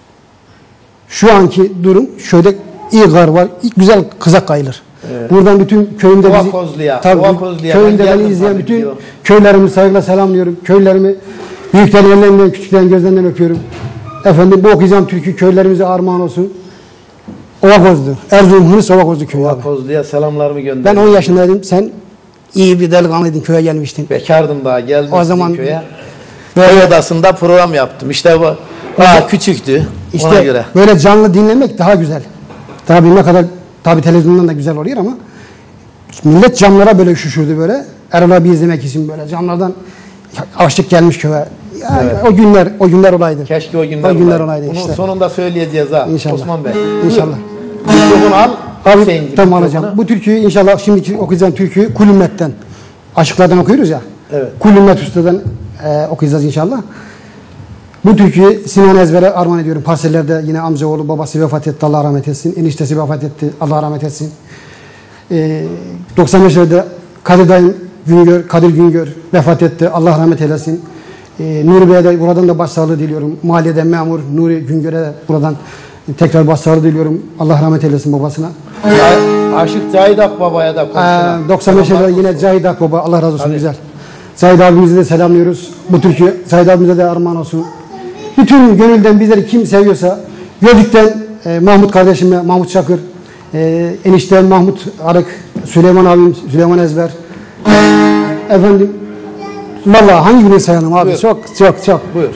şu anki durum şöyle iyi kar var, güzel kızak kayılır. Evet. Buradan bütün köyümde Ova bizi Kozlu'ya, tabii, Ova Kozlu'ya köyümde ben beni izleyen tabii bütün diyor. köylerimi saygıyla selamlıyorum. Köylerimi büyüklerin ellerinden, küçüklerin gözlerinden öpüyorum. Efendim bu okuyacağım türkü köylerimize armağan olsun. Ova Kozlu, Erzurum Hınıs Ova Kozlu köyü. Ova Kozlu'ya selamlarımı gönder. Ben on yaşındaydım, sen iyi bir delikanlıydın, köye gelmiştin. Bekardım daha, geldim o zaman köye. Köy odasında program yaptım. İşte bu. Daha küçüktü. İşte ona göre. Böyle canlı dinlemek daha güzel. Tabii ne kadar tabii televizyondan da güzel oluyor ama millet camlara böyle üşüşürdü böyle. Erol abi izlemek için böyle camlardan açlık gelmiş köye. Yani evet. O günler o günler olaydı. Keşke o günler, o günler olaydı. olaydı. Bunu işte. sonunda söyleyeceğiz ha. İnşallah. Osman Bey. İnşallah. Bunu al. Abi tamam alacağım. Bu türküyü inşallah şimdiki okuyacağım türküyü Kulümmet'ten. Aşıklardan okuyoruz ya. Evet. Kulümmet Usta'dan e, okuyacağız inşallah. Bu türküyü Sinan Ezber'e armağan ediyorum. Parsellerde yine amcaoğlu babası vefat etti. Allah rahmet etsin. Eniştesi vefat etti. Allah rahmet etsin. Ee, doksan beşlerde Kadir Dayım Güngör, Kadir Güngör vefat etti. Allah rahmet eylesin. Ee, Nuri Bey'e de buradan da başsağlığı diliyorum. Mahalleden memur Nuri Güngör'e de buradan tekrar başsağlığı diliyorum. Allah rahmet eylesin babasına. Aşık Cahit Akbaba'ya da konuşalım. Ee, doksan beşlerde yine Cahit Akbaba. Allah razı olsun. Hadi. Güzel. Cahit abimizi de selamlıyoruz. Bu türkü Cahit abimize de armağan olsun. Bütün gönülden bizleri kim seviyorsa Gölcük'ten e, Mahmut kardeşimle Mahmut Çakır, e, enişten Mahmut Arık, Süleyman abim Süleyman Ezber. Efendim vallahi hangi birini sayalım abi? Buyur. Çok çok çok. Buyur.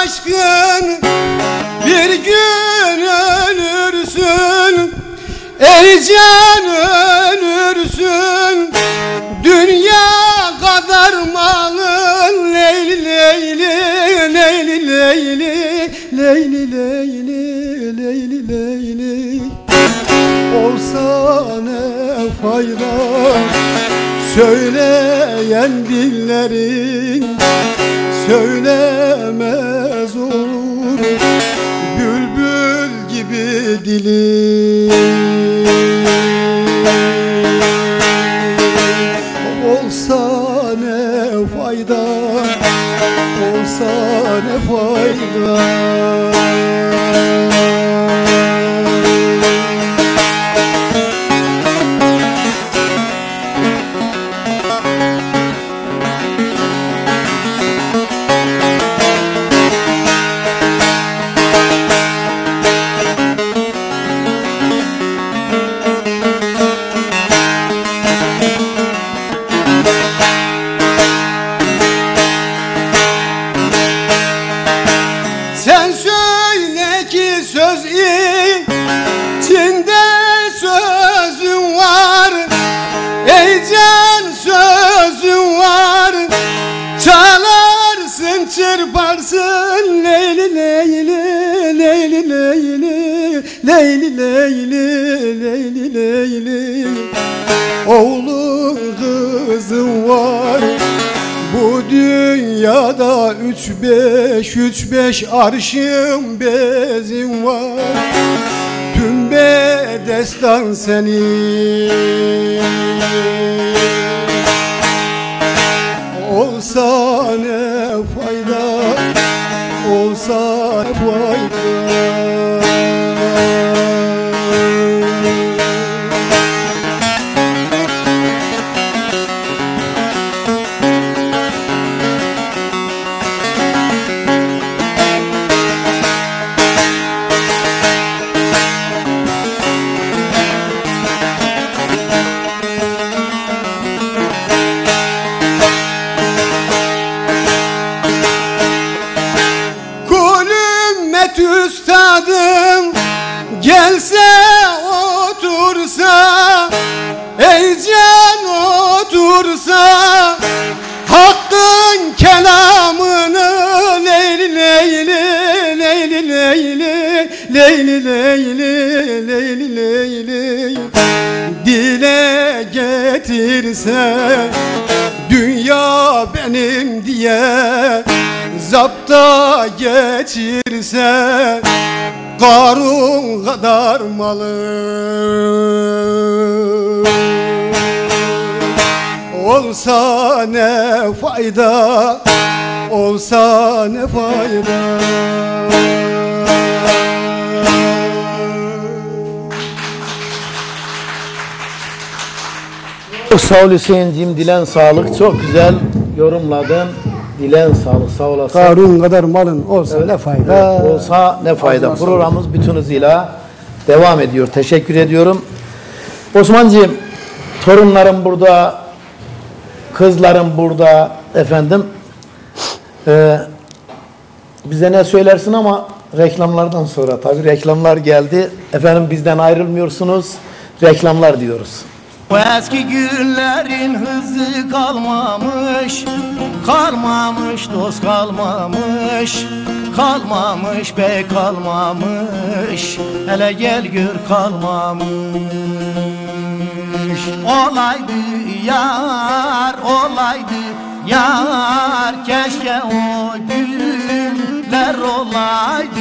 aşkın bir gün ölürsün, ey can ölürsün. Dünya kadar malın leyli leyli leyli leyli leyli leyli leyli leyli olsa ne fayda söyleyen dillerin söylemez olur bülbül gibi dilin. Olsa ne fayda, olsa ne fayda. Sen söyle ki söz içinde sözün var, ey can sözün var. Çalarsın çırparsın leyli leyli leyli leyli leyli leyli leyli leyli. Oğlun kızın var bu dünyada üç beş, üç beş arşın bezin var. Tüm bedestan senin. Olsa ne fayda, olsa ne fayda. Üstadım gelse otursa, ey can otursa, hakkın kelamını leyli leyli leyli leyli leyli leyli leyli leyli dile getirse, dünya benim diye zapta geçirse, Karun kadar malı olsa ne fayda, olsa ne fayda. Çok sağ ol Hüseyin'cim, dilen sağlık, çok güzel yorumladın. Dilen sağlık, sağ olasın. Karun kadar malın olsa evet, ne fayda. Evet, olsa ne fayda. Programımız bütün hızıyla devam ediyor. Teşekkür ediyorum. Osman'cığım, torunlarım burada, kızlarım burada efendim. Ee, bize ne söylersin ama reklamlardan sonra, tabii reklamlar geldi. Efendim bizden ayrılmıyorsunuz, reklamlar diyoruz. Bu eski günlerin hızı kalmamış, kalmamış dost kalmamış, kalmamış bey kalmamış, hele gel gör kalmamış. Olaydı yar, olaydı yar, keşke o günler olaydı.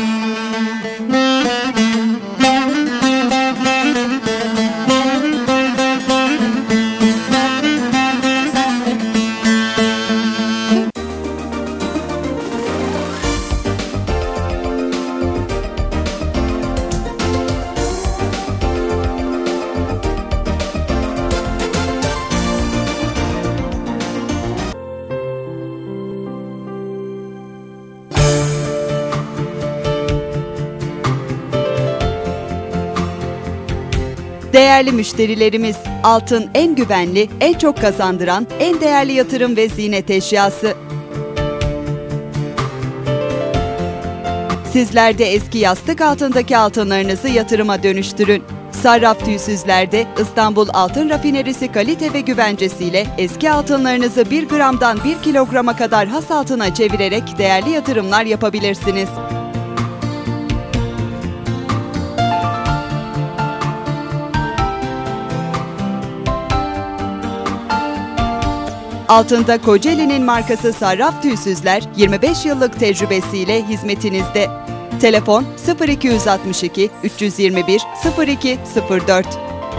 Değerli müşterilerimiz, altın en güvenli, en çok kazandıran, en değerli yatırım ve ziynet eşyası. Sizler de eski yastık altındaki altınlarınızı yatırıma dönüştürün. Sarraf Tüysüzler'de İstanbul Altın Rafinerisi kalite ve güvencesiyle eski altınlarınızı bir gramdan bir kilograma kadar has altına çevirerek değerli yatırımlar yapabilirsiniz. Altında Kocaeli'nin markası Sarraf Tüysüzler yirmi beş yıllık tecrübesiyle hizmetinizde. Telefon sıfır iki yüz altmış iki üç yüz yirmi bir sıfır iki sıfır dört.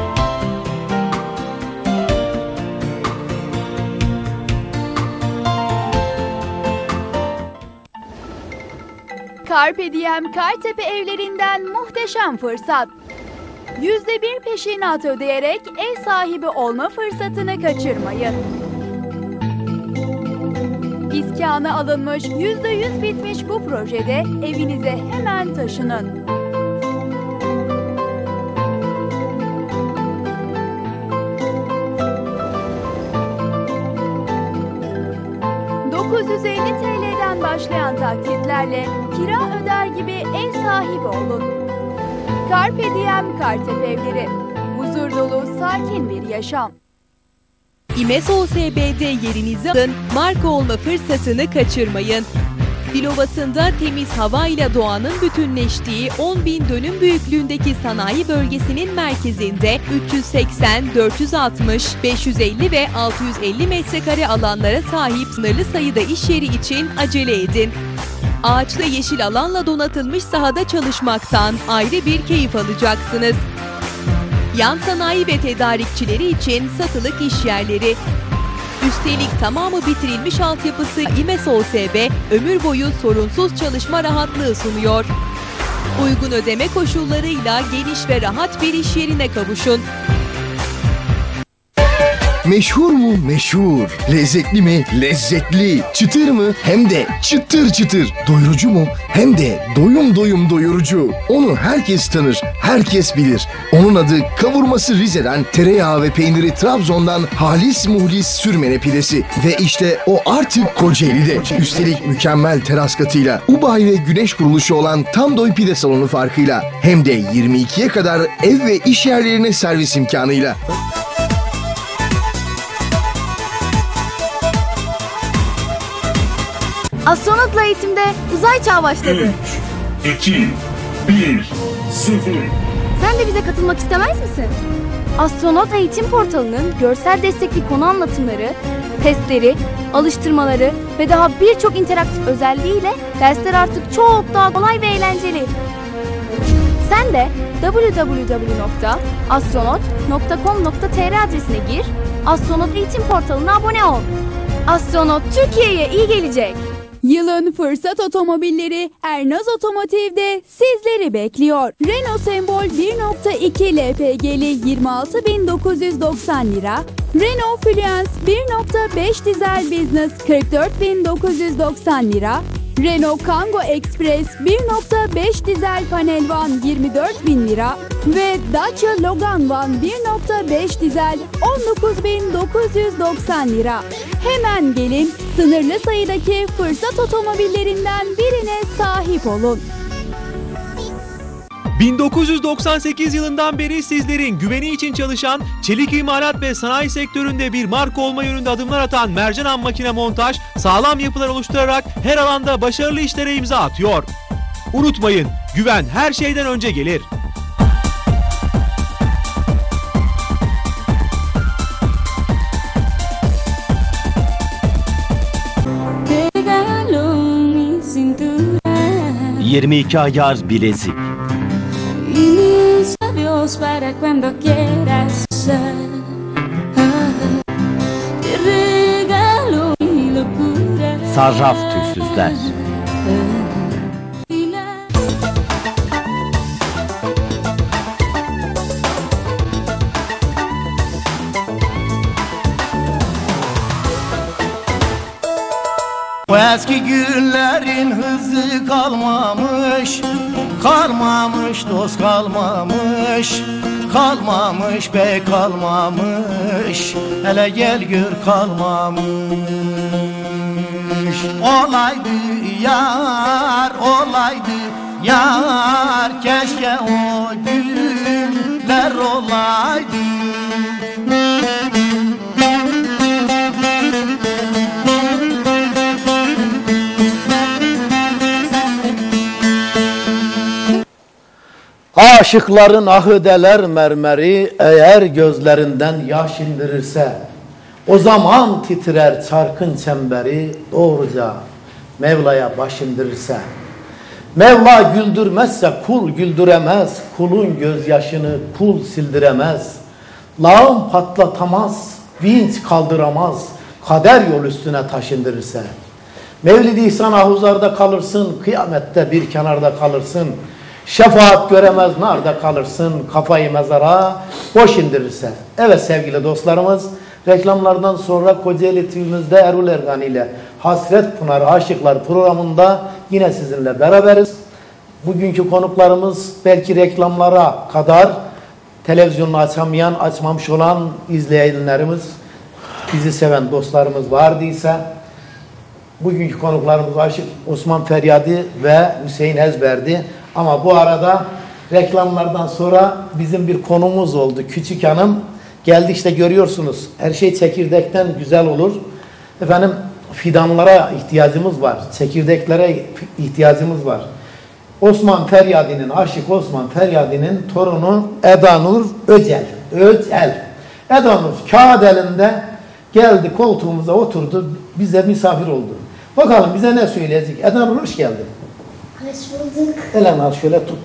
Carpe Diem Kartepe evlerinden muhteşem fırsat. yüzde bir peşinat ödeyerek ev sahibi olma fırsatını kaçırmayın. İskanı alınmış, yüzde yüz bitmiş bu projede evinize hemen taşının. dokuz yüz elli TL'den başlayan taksitlerle kira öder gibi ev sahibi olun. Carpe Diem Kartepe evleri. Huzur dolu, sakin bir yaşam. İmes O S B'de yerinizi alın, marka olma fırsatını kaçırmayın. Dilovası'nda temiz hava ile doğanın bütünleştiği on bin dönüm büyüklüğündeki sanayi bölgesinin merkezinde üç yüz seksen, dört yüz altmış, beş yüz elli ve altı yüz elli metrekare alanlara sahip sınırlı sayıda iş yeri için acele edin. Ağaçlı yeşil alanla donatılmış sahada çalışmaktan ayrı bir keyif alacaksınız. Yan sanayi ve tedarikçileri için satılık iş yerleri. Üstelik tamamı bitirilmiş altyapısı İmes O S B ömür boyu sorunsuz çalışma rahatlığı sunuyor. Uygun ödeme koşullarıyla geniş ve rahat bir iş yerine kavuşun. Meşhur mu? Meşhur. Lezzetli mi? Lezzetli. Çıtır mı? Hem de çıtır çıtır. Doyurucu mu? Hem de doyum doyum doyurucu. Onu herkes tanır, herkes bilir. Onun adı kavurması Rize'den, tereyağı ve peyniri Trabzon'dan halis muhlis sürmene pidesi. Ve işte o artık Kocaeli'de. Üstelik mükemmel teras katıyla, Ubay ve güneş kuruluşu olan Tam Doy Pide Salonu farkıyla. Hem de yirmi ikiye kadar ev ve iş yerlerine servis imkanıyla. Astronotla eğitimde uzay çağı başladı. üç, iki, bir, sıfır. Sen de bize katılmak istemez misin? Astronot Eğitim Portalı'nın görsel destekli konu anlatımları, testleri, alıştırmaları ve daha birçok interaktif özelliğiyle dersler artık çok daha kolay ve eğlenceli. Sen de double-u double-u double-u nokta astronot nokta com nokta t r adresine gir, Astronot Eğitim Portalı'na abone ol. Astronot Türkiye'ye iyi gelecek. Yılın fırsat otomobilleri Ernaz Otomotiv'de sizleri bekliyor. Renault Sembol bir nokta iki L P G'li yirmi altı bin dokuz yüz doksan lira, Renault Fluence bir nokta beş Dizel Business kırk dört bin dokuz yüz doksan lira, Renault Kangoo Express bir nokta beş Dizel Panel Van yirmi dört bin lira ve Dacia Logan Van bir nokta beş Dizel on dokuz bin dokuz yüz doksan lira. Hemen gelin, sınırlı sayıdaki fırsat otomobillerinden birine sahip olun. bin dokuz yüz doksan sekiz yılından beri sizlerin güveni için çalışan, çelik imalat ve sanayi sektöründe bir marka olma yönünde adımlar atan Mercanan Makine Montaj, sağlam yapılar oluşturarak her alanda başarılı işlere imza atıyor. Unutmayın, güven her şeyden önce gelir. yirmi iki ayar bilezik. Para cuando quieras. Te regalo mi locura. Sarraf Tüysüzler. O eski günlerin hızı kalmamış, kalmamış dost kalmamış, kalmamış bey kalmamış, hele gel gör kalmamış. Olaydı yar, olaydı yar keşke o günler olaydı. Aşıkların ahıdeler mermeri eğer gözlerinden yaş indirirse, o zaman titrer çarkın çemberi doğruca Mevla'ya baş indirirse. Mevla güldürmezse kul güldüremez, kulun gözyaşını kul sildiremez. Lağım patlatamaz, vinç kaldıramaz, kader yol üstüne taş indirirse. Mevlid-i İhsan ahuzarda kalırsın, kıyamette bir kenarda kalırsın. Şefaat göremez narda kalırsın, kafayı mezara boş indirirse. Evet sevgili dostlarımız, reklamlardan sonra Kocaeli T V'mizde Erol Ergan ile Hasret Pınar Aşıklar programında yine sizinle beraberiz. Bugünkü konuklarımız belki reklamlara kadar televizyonunu açamayan, açmamış olan izleyenlerimiz, bizi seven dostlarımız vardıysa, bugünkü konuklarımız Aşık Osman Feryadi ve Hüseyin Ezberdi. Ama bu arada reklamlardan sonra bizim bir konumuz oldu. Küçük Hanım geldi, işte görüyorsunuz. Her şey çekirdekten güzel olur. Efendim fidanlara ihtiyacımız var. Çekirdeklere ihtiyacımız var. Osman Feryadi'nin, Aşık Osman Feryadi'nin torunu Eda Nur Öcel. Öcel. Eda Nur kağıt elinde geldi, koltuğumuza oturdu. Bize misafir oldu. Bakalım bize ne söyleyecek? Eda Nur hoş geldin. Hoş bulduk. Elini al şöyle tut.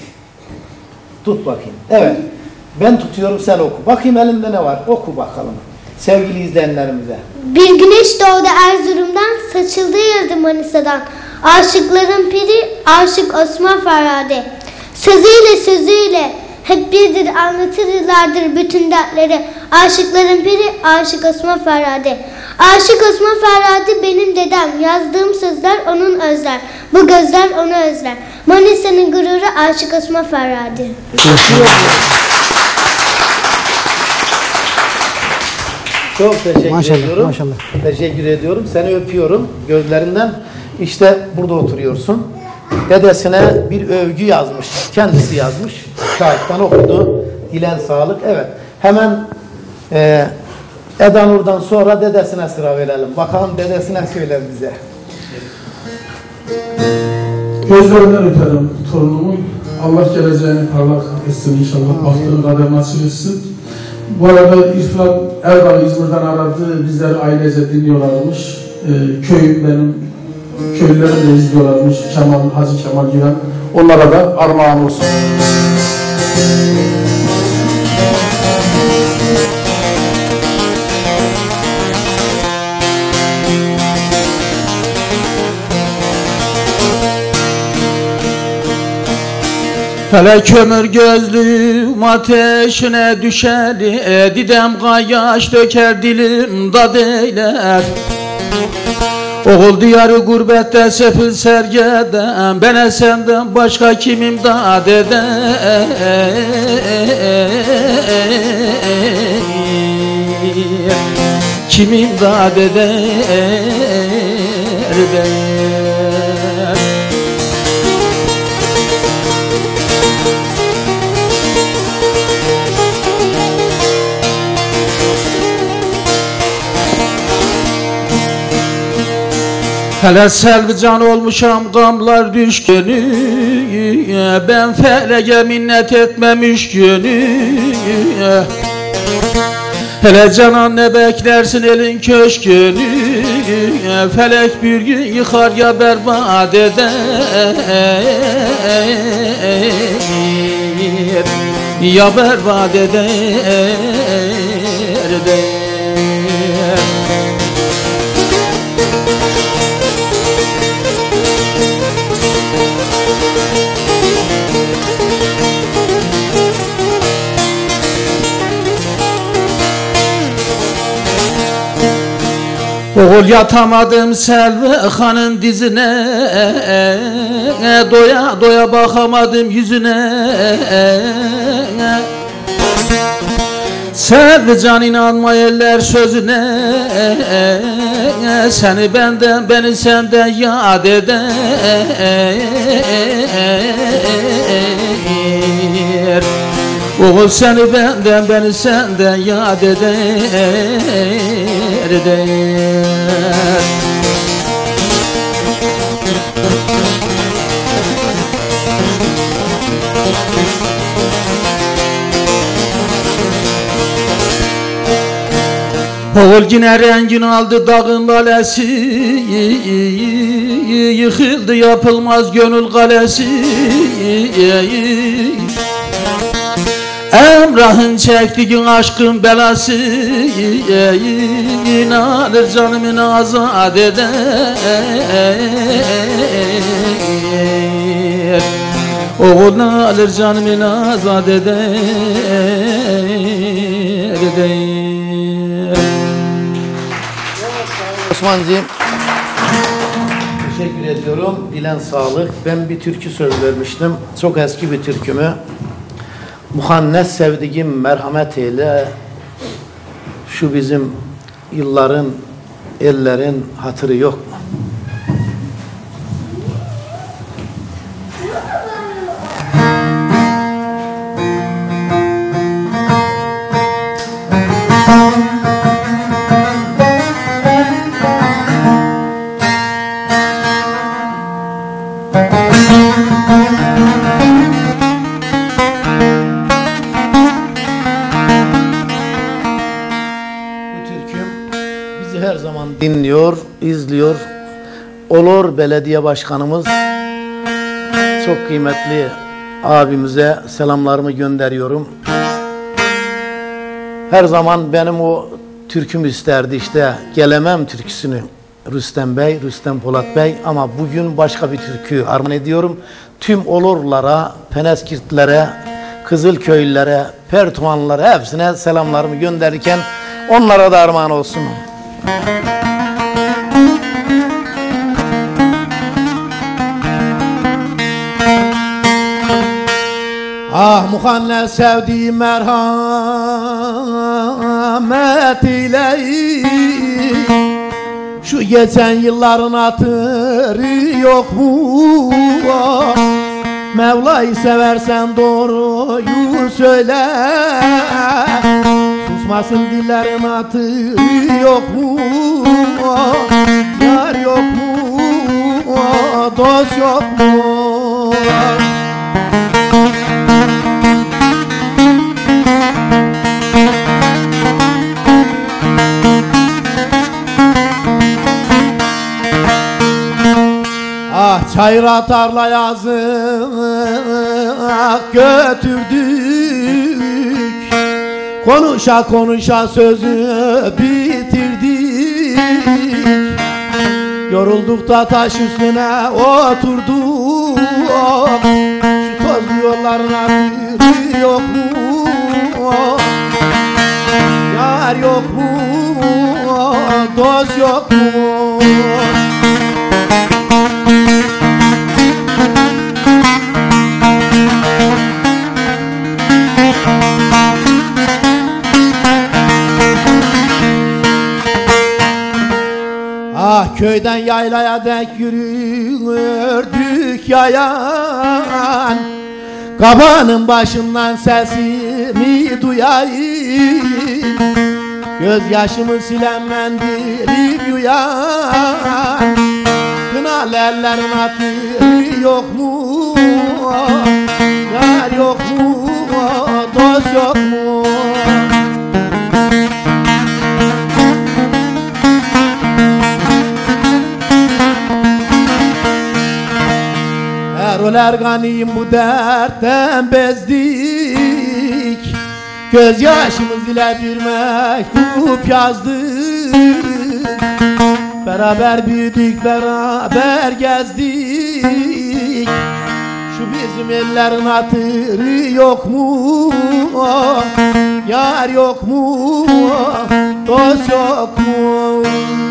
Tut bakayım. Evet. Ben tutuyorum, sen oku. Bakayım elinde ne var? Oku bakalım. Sevgili izleyenlerimize. Bir güneş doğdu Erzurum'dan, saçıldı yıldı Manisa'dan. Aşıkların piri Aşık Osman Feryadi. Sözüyle sözüyle hep birdir, anlatır yıllardır bütün dertleri. Aşıkların piri Aşık Osman Feryadi. Aşık Osman Feryadi benim dedem. Yazdığım sözler onun özler. Bu gözler onu özler. Manisa'nın gururu Aşık Osman Feryadi. Çok teşekkür maşallah, ediyorum. Maşallah. Teşekkür ediyorum. Seni öpüyorum gözlerinden. İşte burada oturuyorsun. Dedesine bir övgü yazmış. Kendisi yazmış. Kağıttan okudu. Dilen sağlık. Evet. Hemen e, Eda Nur'dan sonra dedesine sıra verelim. Bakalım dedesine söyler bize. Gözlerinden öperim torunumu. Allah geleceğini parlak etsin inşallah. Baktığın kadar nasip etsin. Bu arada İrfan Erdoğan İzmir'den aradı. Bizleri ailece dinliyorlarmış. Ee, köyüm benim, köylülerim de izliyorlarmış. Kemal, Hacı Kemal Güven. Onlara da armağan olsun. Hele kömür gözlüm ateşine düşeli, e, didem kayaş döker dilim dad eyler. Oğul diyarı gurbette sefil sergeden, ben senden başka kimim dad eder. Kimim dad eder der. Hele Selvican olmuşam gamlar düşkünü, ben felege minnet etmemiş günü. Hele canan ne beklersin elin köşkünü, felek bir gün yıkar ya berbat eder. Ya berbat eder der. Oğul yatamadım Selvi Han'ın dizine, doya doya bakamadım yüzüne. Sen de can inanma eller sözüne, seni benden beni senden yad eder. Oğul seni benden beni senden yad eder, eder. Oğul yine rengin aldı dağın lalesi, yıkıldı yapılmaz gönül kalesi. Emrah'ın çektiğin aşkın belası, inanır canımı azat eder. Oğul alır canımı azat eder, eder. Osman'cığım teşekkür ediyorum. Dilen sağlık. Ben bir türkü söz vermiştim. Çok eski bir türkümü. Muhannes sevdiğim merhamet eyle. Şu bizim yılların, ellerin hatırı yok mu? Dinliyor, izliyor. Olur Belediye Başkanımız, çok kıymetli abimize selamlarımı gönderiyorum. Her zaman benim o türküm isterdi işte, gelemem türküsünü Rüstem Bey, Rüstem Polat Bey, ama bugün başka bir türkü armağan ediyorum. Tüm olurlara, Peneskirtlere, Kızılköylülere, Pertuanlılara hepsine selamlarımı gönderirken onlara da armağan olsun. Ah muhannes sevdiğim merhamet ile, şu geçen yılların hatırı yok mu? Mevla'yı seversen doğruyu söyle, susmasın dillerin hatırı yok mu? Yar yok mu? Dost yok mu? Ah çayıra tarla yazık götürdük, konuşa konuşa sözü bitirdik. Yorulduk da taş üstüne oturduk, şu tozlu yolların hatırı yok mu? Yar yok mu? Dost yok mu? Ah köyden yaylaya dek yürürdük yayan, kabanın başından sesimi duyayım, gözyaşımı silen mendilim yuyan. Kınalı ellerin hatırı yok mu? Yar yok mu? Dost yok mu? Erol Ergan'ıyım bu dertten bezdik, gözyaşımız ile bir mektup yazdık. Beraber büyüdük, beraber gezdik, şu bizim ellerin hatırı yok mu? Yar yok mu? Dost yok mu?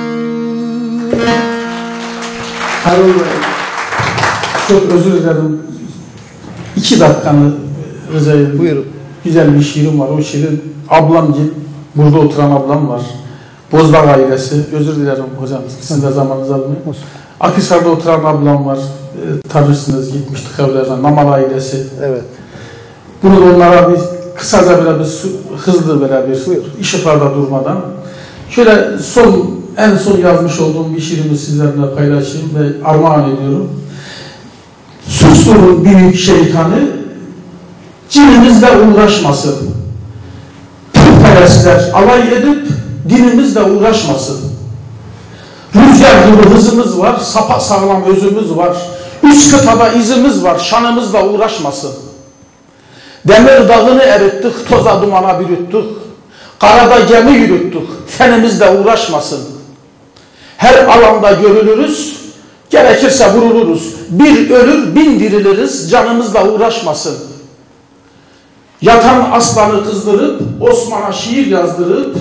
Erol Bey, çok özür dilerim. İki dakikanı rica ediyorum. Buyurun. güzel bir şiirim var. O şiirin ablamcil, burada oturan ablam var. Bozdağ ailesi, özür dilerim hocam, sizin de zamanınızı almayın. Akhisar'da oturan ablam var, e, tanırsınız, gitmiştik evlerden, Namal ailesi. Evet. Bunu da onlara bir kısaca böyle bir hızlı böyle bir ışıklarda durmadan. Şöyle son, en son yazmış olduğum bir şiirimi sizlerle paylaşayım ve armağan ediyorum. Susturun büyük şeytanı, cininizle uğraşmasın. Putperestler alay edip dinimizle uğraşmasın. Rüzgar gibi hızımız var, sapasağlam özümüz var. Üç kıtada izimiz var, şanımızla uğraşmasın. Demir dağını erittik, toza dumana bürüttük. Karada gemi yürüttük, tenimizle uğraşmasın. Her alanda görülürüz, gerekirse vuruluruz. Bir ölür, bin diriliriz, canımızla uğraşmasın. Yatan aslanı kızdırıp, Osman'a şiir yazdırıp,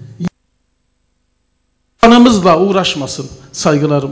canımızla uğraşmasın. Saygılarım.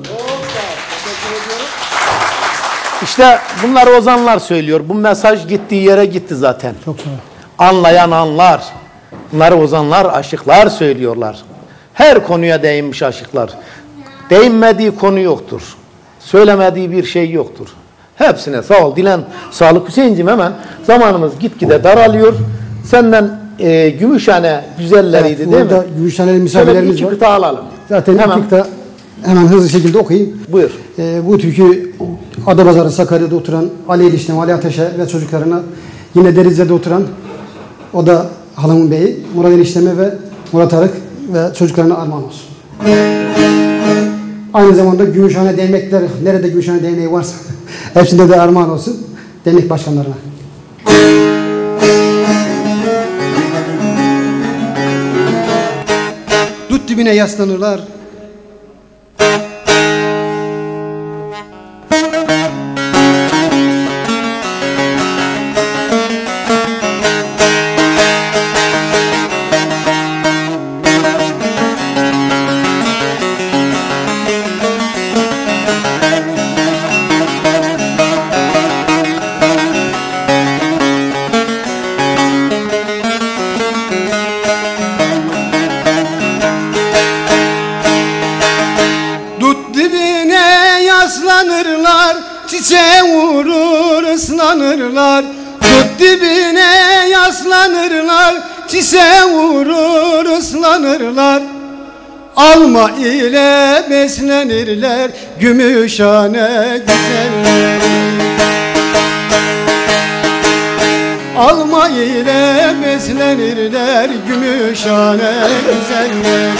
İşte bunları ozanlar söylüyor. Bu mesaj gittiği yere gitti zaten. Çok sağ ol. Anlayan anlar. Bunları ozanlar, aşıklar söylüyorlar. Her konuya değinmiş aşıklar. Değinmediği konu yoktur. Söylemediği bir şey yoktur. Hepsine sağ ol. Dilen sağlık. Hüseyin'cim hemen zamanımız gitgide daralıyor. Senden e, Gümüşhane güzelleriydi, evet, değil mi? Gümüşhaneli misafirlerimiz iki var. kıta alalım. Zaten hemen. iki kıta hemen hızlı şekilde okuyayım. Buyur. Ee, bu türkü Adapazarı Sakarya'da oturan Ali Eliştem, Ali Ateş'e ve çocuklarına, yine Denizli'de oturan, o da halamın beyi, Murat Eliştem'e ve Murat Arık ve çocuklarına armağan olsun. Aynı zamanda Gümüşhane dernekler, nerede Gümüşhane derneği varsa hepsinde de armağan olsun dernek başkanlarına. Dut dibine yaslanırlar. Çiçeğe vurur ıslanırlar, dut dibine yaslanırlar, çiçeğe vurur ıslanırlar. Alma ile beslenirler, Gümüşhane güzelleri. Alma ile beslenirler, Gümüşhane güzelleri.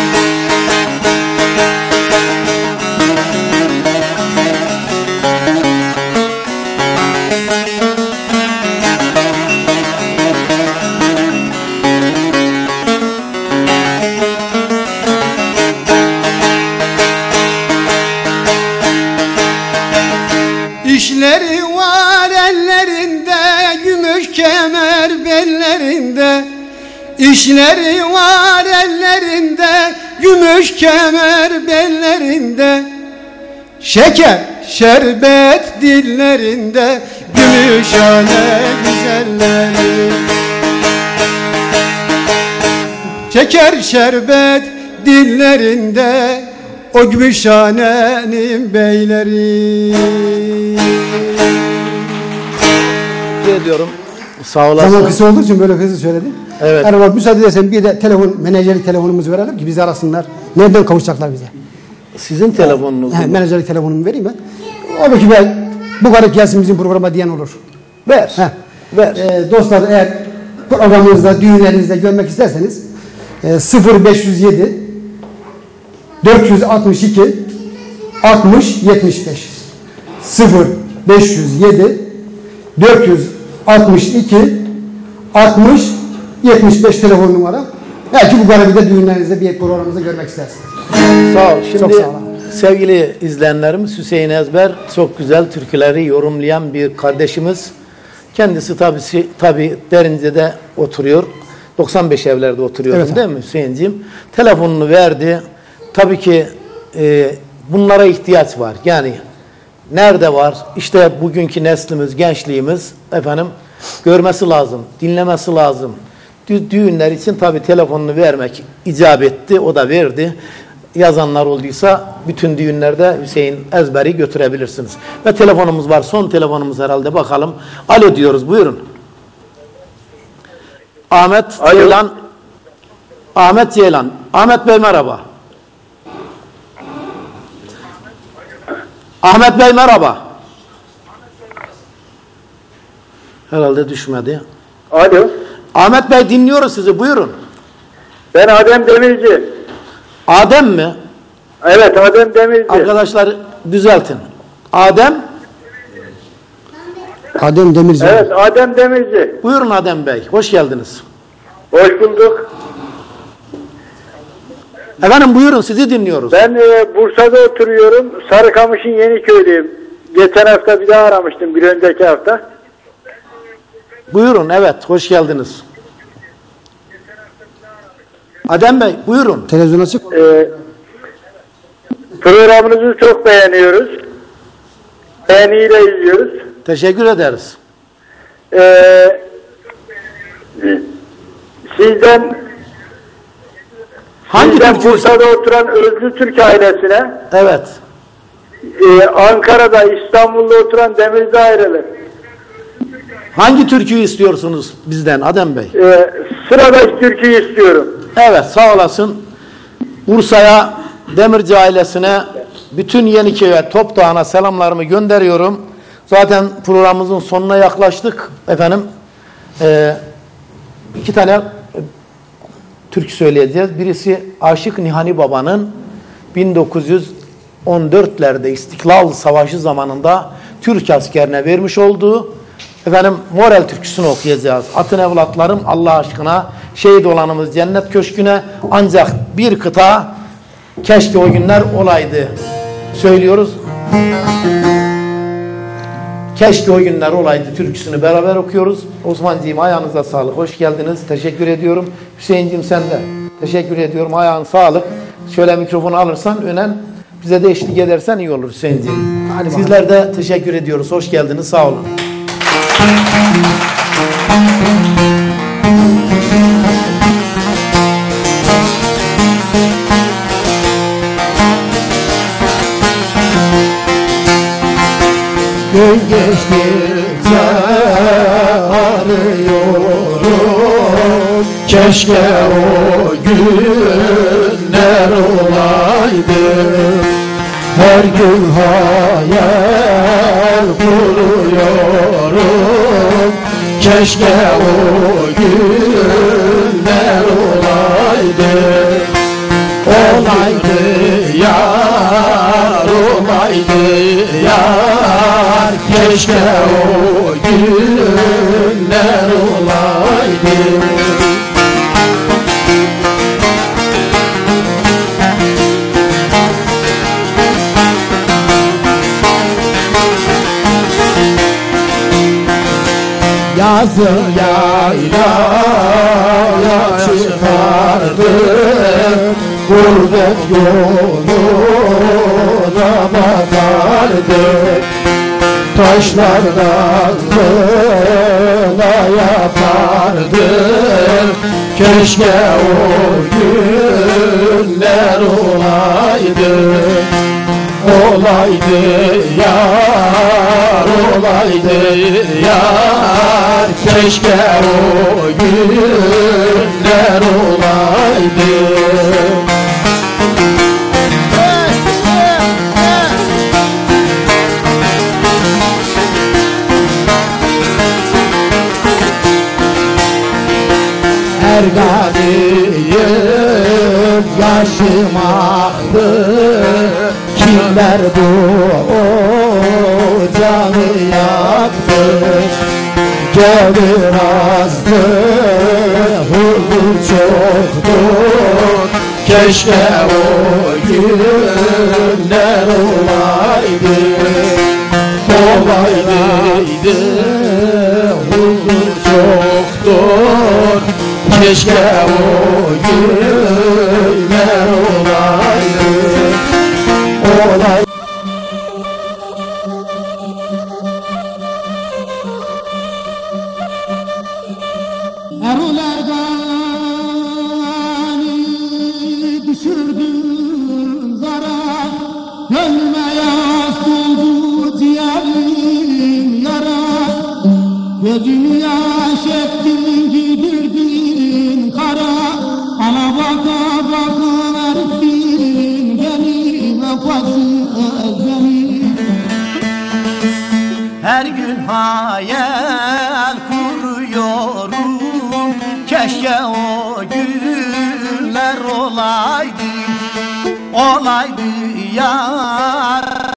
İşleri var ellerinde, gümüş kemer bellerinde. İşleri var ellerinde, gümüş kemer bellerinde. Şeker, şerbet dillerinde, Gümüşhane güzelleri. Şeker, şerbet dillerinde, o Gümüşhane'nin beyleri. Ediyorum. Sağ olasın. Zaman kısa olduğu için böyle hızlı söyledim. Evet. Erman müsaade edersen bir de telefon, menajerlik telefonumuzu verelim ki bizi arasınlar. Nereden kavuşacaklar bize? Sizin telefonunuz He, menajerlik telefonumu vereyim ben. O ki ben bu kadar gelsin bizim programa diyen olur. Ver. He. Ver. Ee, dostlar eğer programımızda, düğünlerinizde görmek isterseniz e, sıfır beş yüz yedi dört yüz altmış iki altmış yetmiş beş sıfır beş yüz yedi dört yüz altmış iki altmış yetmiş beş telefon numara. Belki bu kadar bir de düğünlerinizde bir programımızda görmek istersiniz. Sağ ol. Şimdi çok sağ ol. Sevgili izleyenlerimiz, Hüseyin Ezber çok güzel türküleri yorumlayan bir kardeşimiz. Kendisi tabi tabi Derince'de oturuyor. doksan beş evlerde oturuyor, evet, değil mi Hüseyin'ciğim? Telefonunu verdi. Tabii ki e, bunlara ihtiyaç var. Yani nerede var? İşte bugünkü neslimiz, gençliğimiz efendim görmesi lazım, dinlemesi lazım. Dü düğünler için tabii telefonunu vermek icap etti, o da verdi. Yazanlar olduysa bütün düğünlerde Hüseyin ezberi götürebilirsiniz. Ve telefonumuz var, son telefonumuz herhalde, bakalım. Alo diyoruz, buyurun. Ahmet Alo. Ceylan. Ahmet Ceylan. Ahmet Bey merhaba. Ahmet Bey merhaba. Herhalde düşmedi. Alo. Ahmet Bey dinliyoruz sizi, buyurun. Ben Adem Demirci. Adem mi? Evet, Adem Demirci. Arkadaşlar düzeltin. Adem? Adem Demirci. Evet, Adem Demirci. Buyurun Adem Bey, hoş geldiniz. Hoş bulduk. Efendim buyurun, sizi dinliyoruz. Ben e, Bursa'da oturuyorum. Sarıkamış'ın Yeniköy'lüyüm. Geçen hafta bir daha aramıştım, bir önceki hafta. Buyurun, evet, hoş geldiniz. Adem Bey, buyurun. Televizyon açık. Ee, programınızı çok beğeniyoruz. Beğeniyle izliyoruz. Teşekkür ederiz. Ee, sizden Hangi sizden Türk'ü? Bursa'da oturan Özlü Türk ailesine, evet. E, Ankara'da, İstanbul'da oturan Demirci aileler. Hangi türküyü istiyorsunuz bizden Adem Bey? Ee, sıradaki türküyü istiyorum. Evet, sağ olasın. Bursa'ya, Demirci ailesine, bütün Yeniköy'e, Topdağ'ına selamlarımı gönderiyorum. Zaten programımızın sonuna yaklaştık efendim. Ee, iki tane e, türkü söyleyeceğiz. Birisi Aşık Nihani Baba'nın bin dokuz yüz on dörtlerde İstiklal Savaşı zamanında Türk askerine vermiş olduğu efendim moral türküsünü okuyacağız. Atın evlatlarım Allah aşkına, şehit olanımız cennet köşküne, ancak bir kıta keşke o günler olaydı söylüyoruz. Keşke o günler olaydı türküsünü beraber okuyoruz. Osmancığım ayağınıza sağlık, hoş geldiniz, teşekkür ediyorum. Hüseyincim sen de teşekkür ediyorum, ayağın sağlık. Şöyle mikrofonu alırsan önen, bize de eşlik edersen iyi olur Hüseyincim. Sizler de teşekkür ediyoruz, hoş geldiniz, sağ olun. Gün geçtikçe arıyorum, keşke o günler olaydı. Her gün hayal kuruyorum, keşke o günler olaydı. Olaydı yar, olaydı yar, keşke o günler olaydı. Yazın yaylaya çıkardım, gurbet yoluna bakardım. Taşlardan kına yapardım, keşke o günler olaydı. Olaydı yar, olaydı yar, keşke o günler olaydı. Erganiyim yaşım aktı, kimler bu ocağı yaktı? Gelir azdı, huzur çoktur, keşke o günler olaydı. Olaydı, huzur çoktur, keşke o günler olaydı. Olay. Gönlüme yas doldu ciğerim yara. Gözünü yaş ettin gidirdin kara. Ana baka baka verdin beni vefasız beni. Her gün hayal kuruyorum, keşke o günler olaydı, olaydı yar.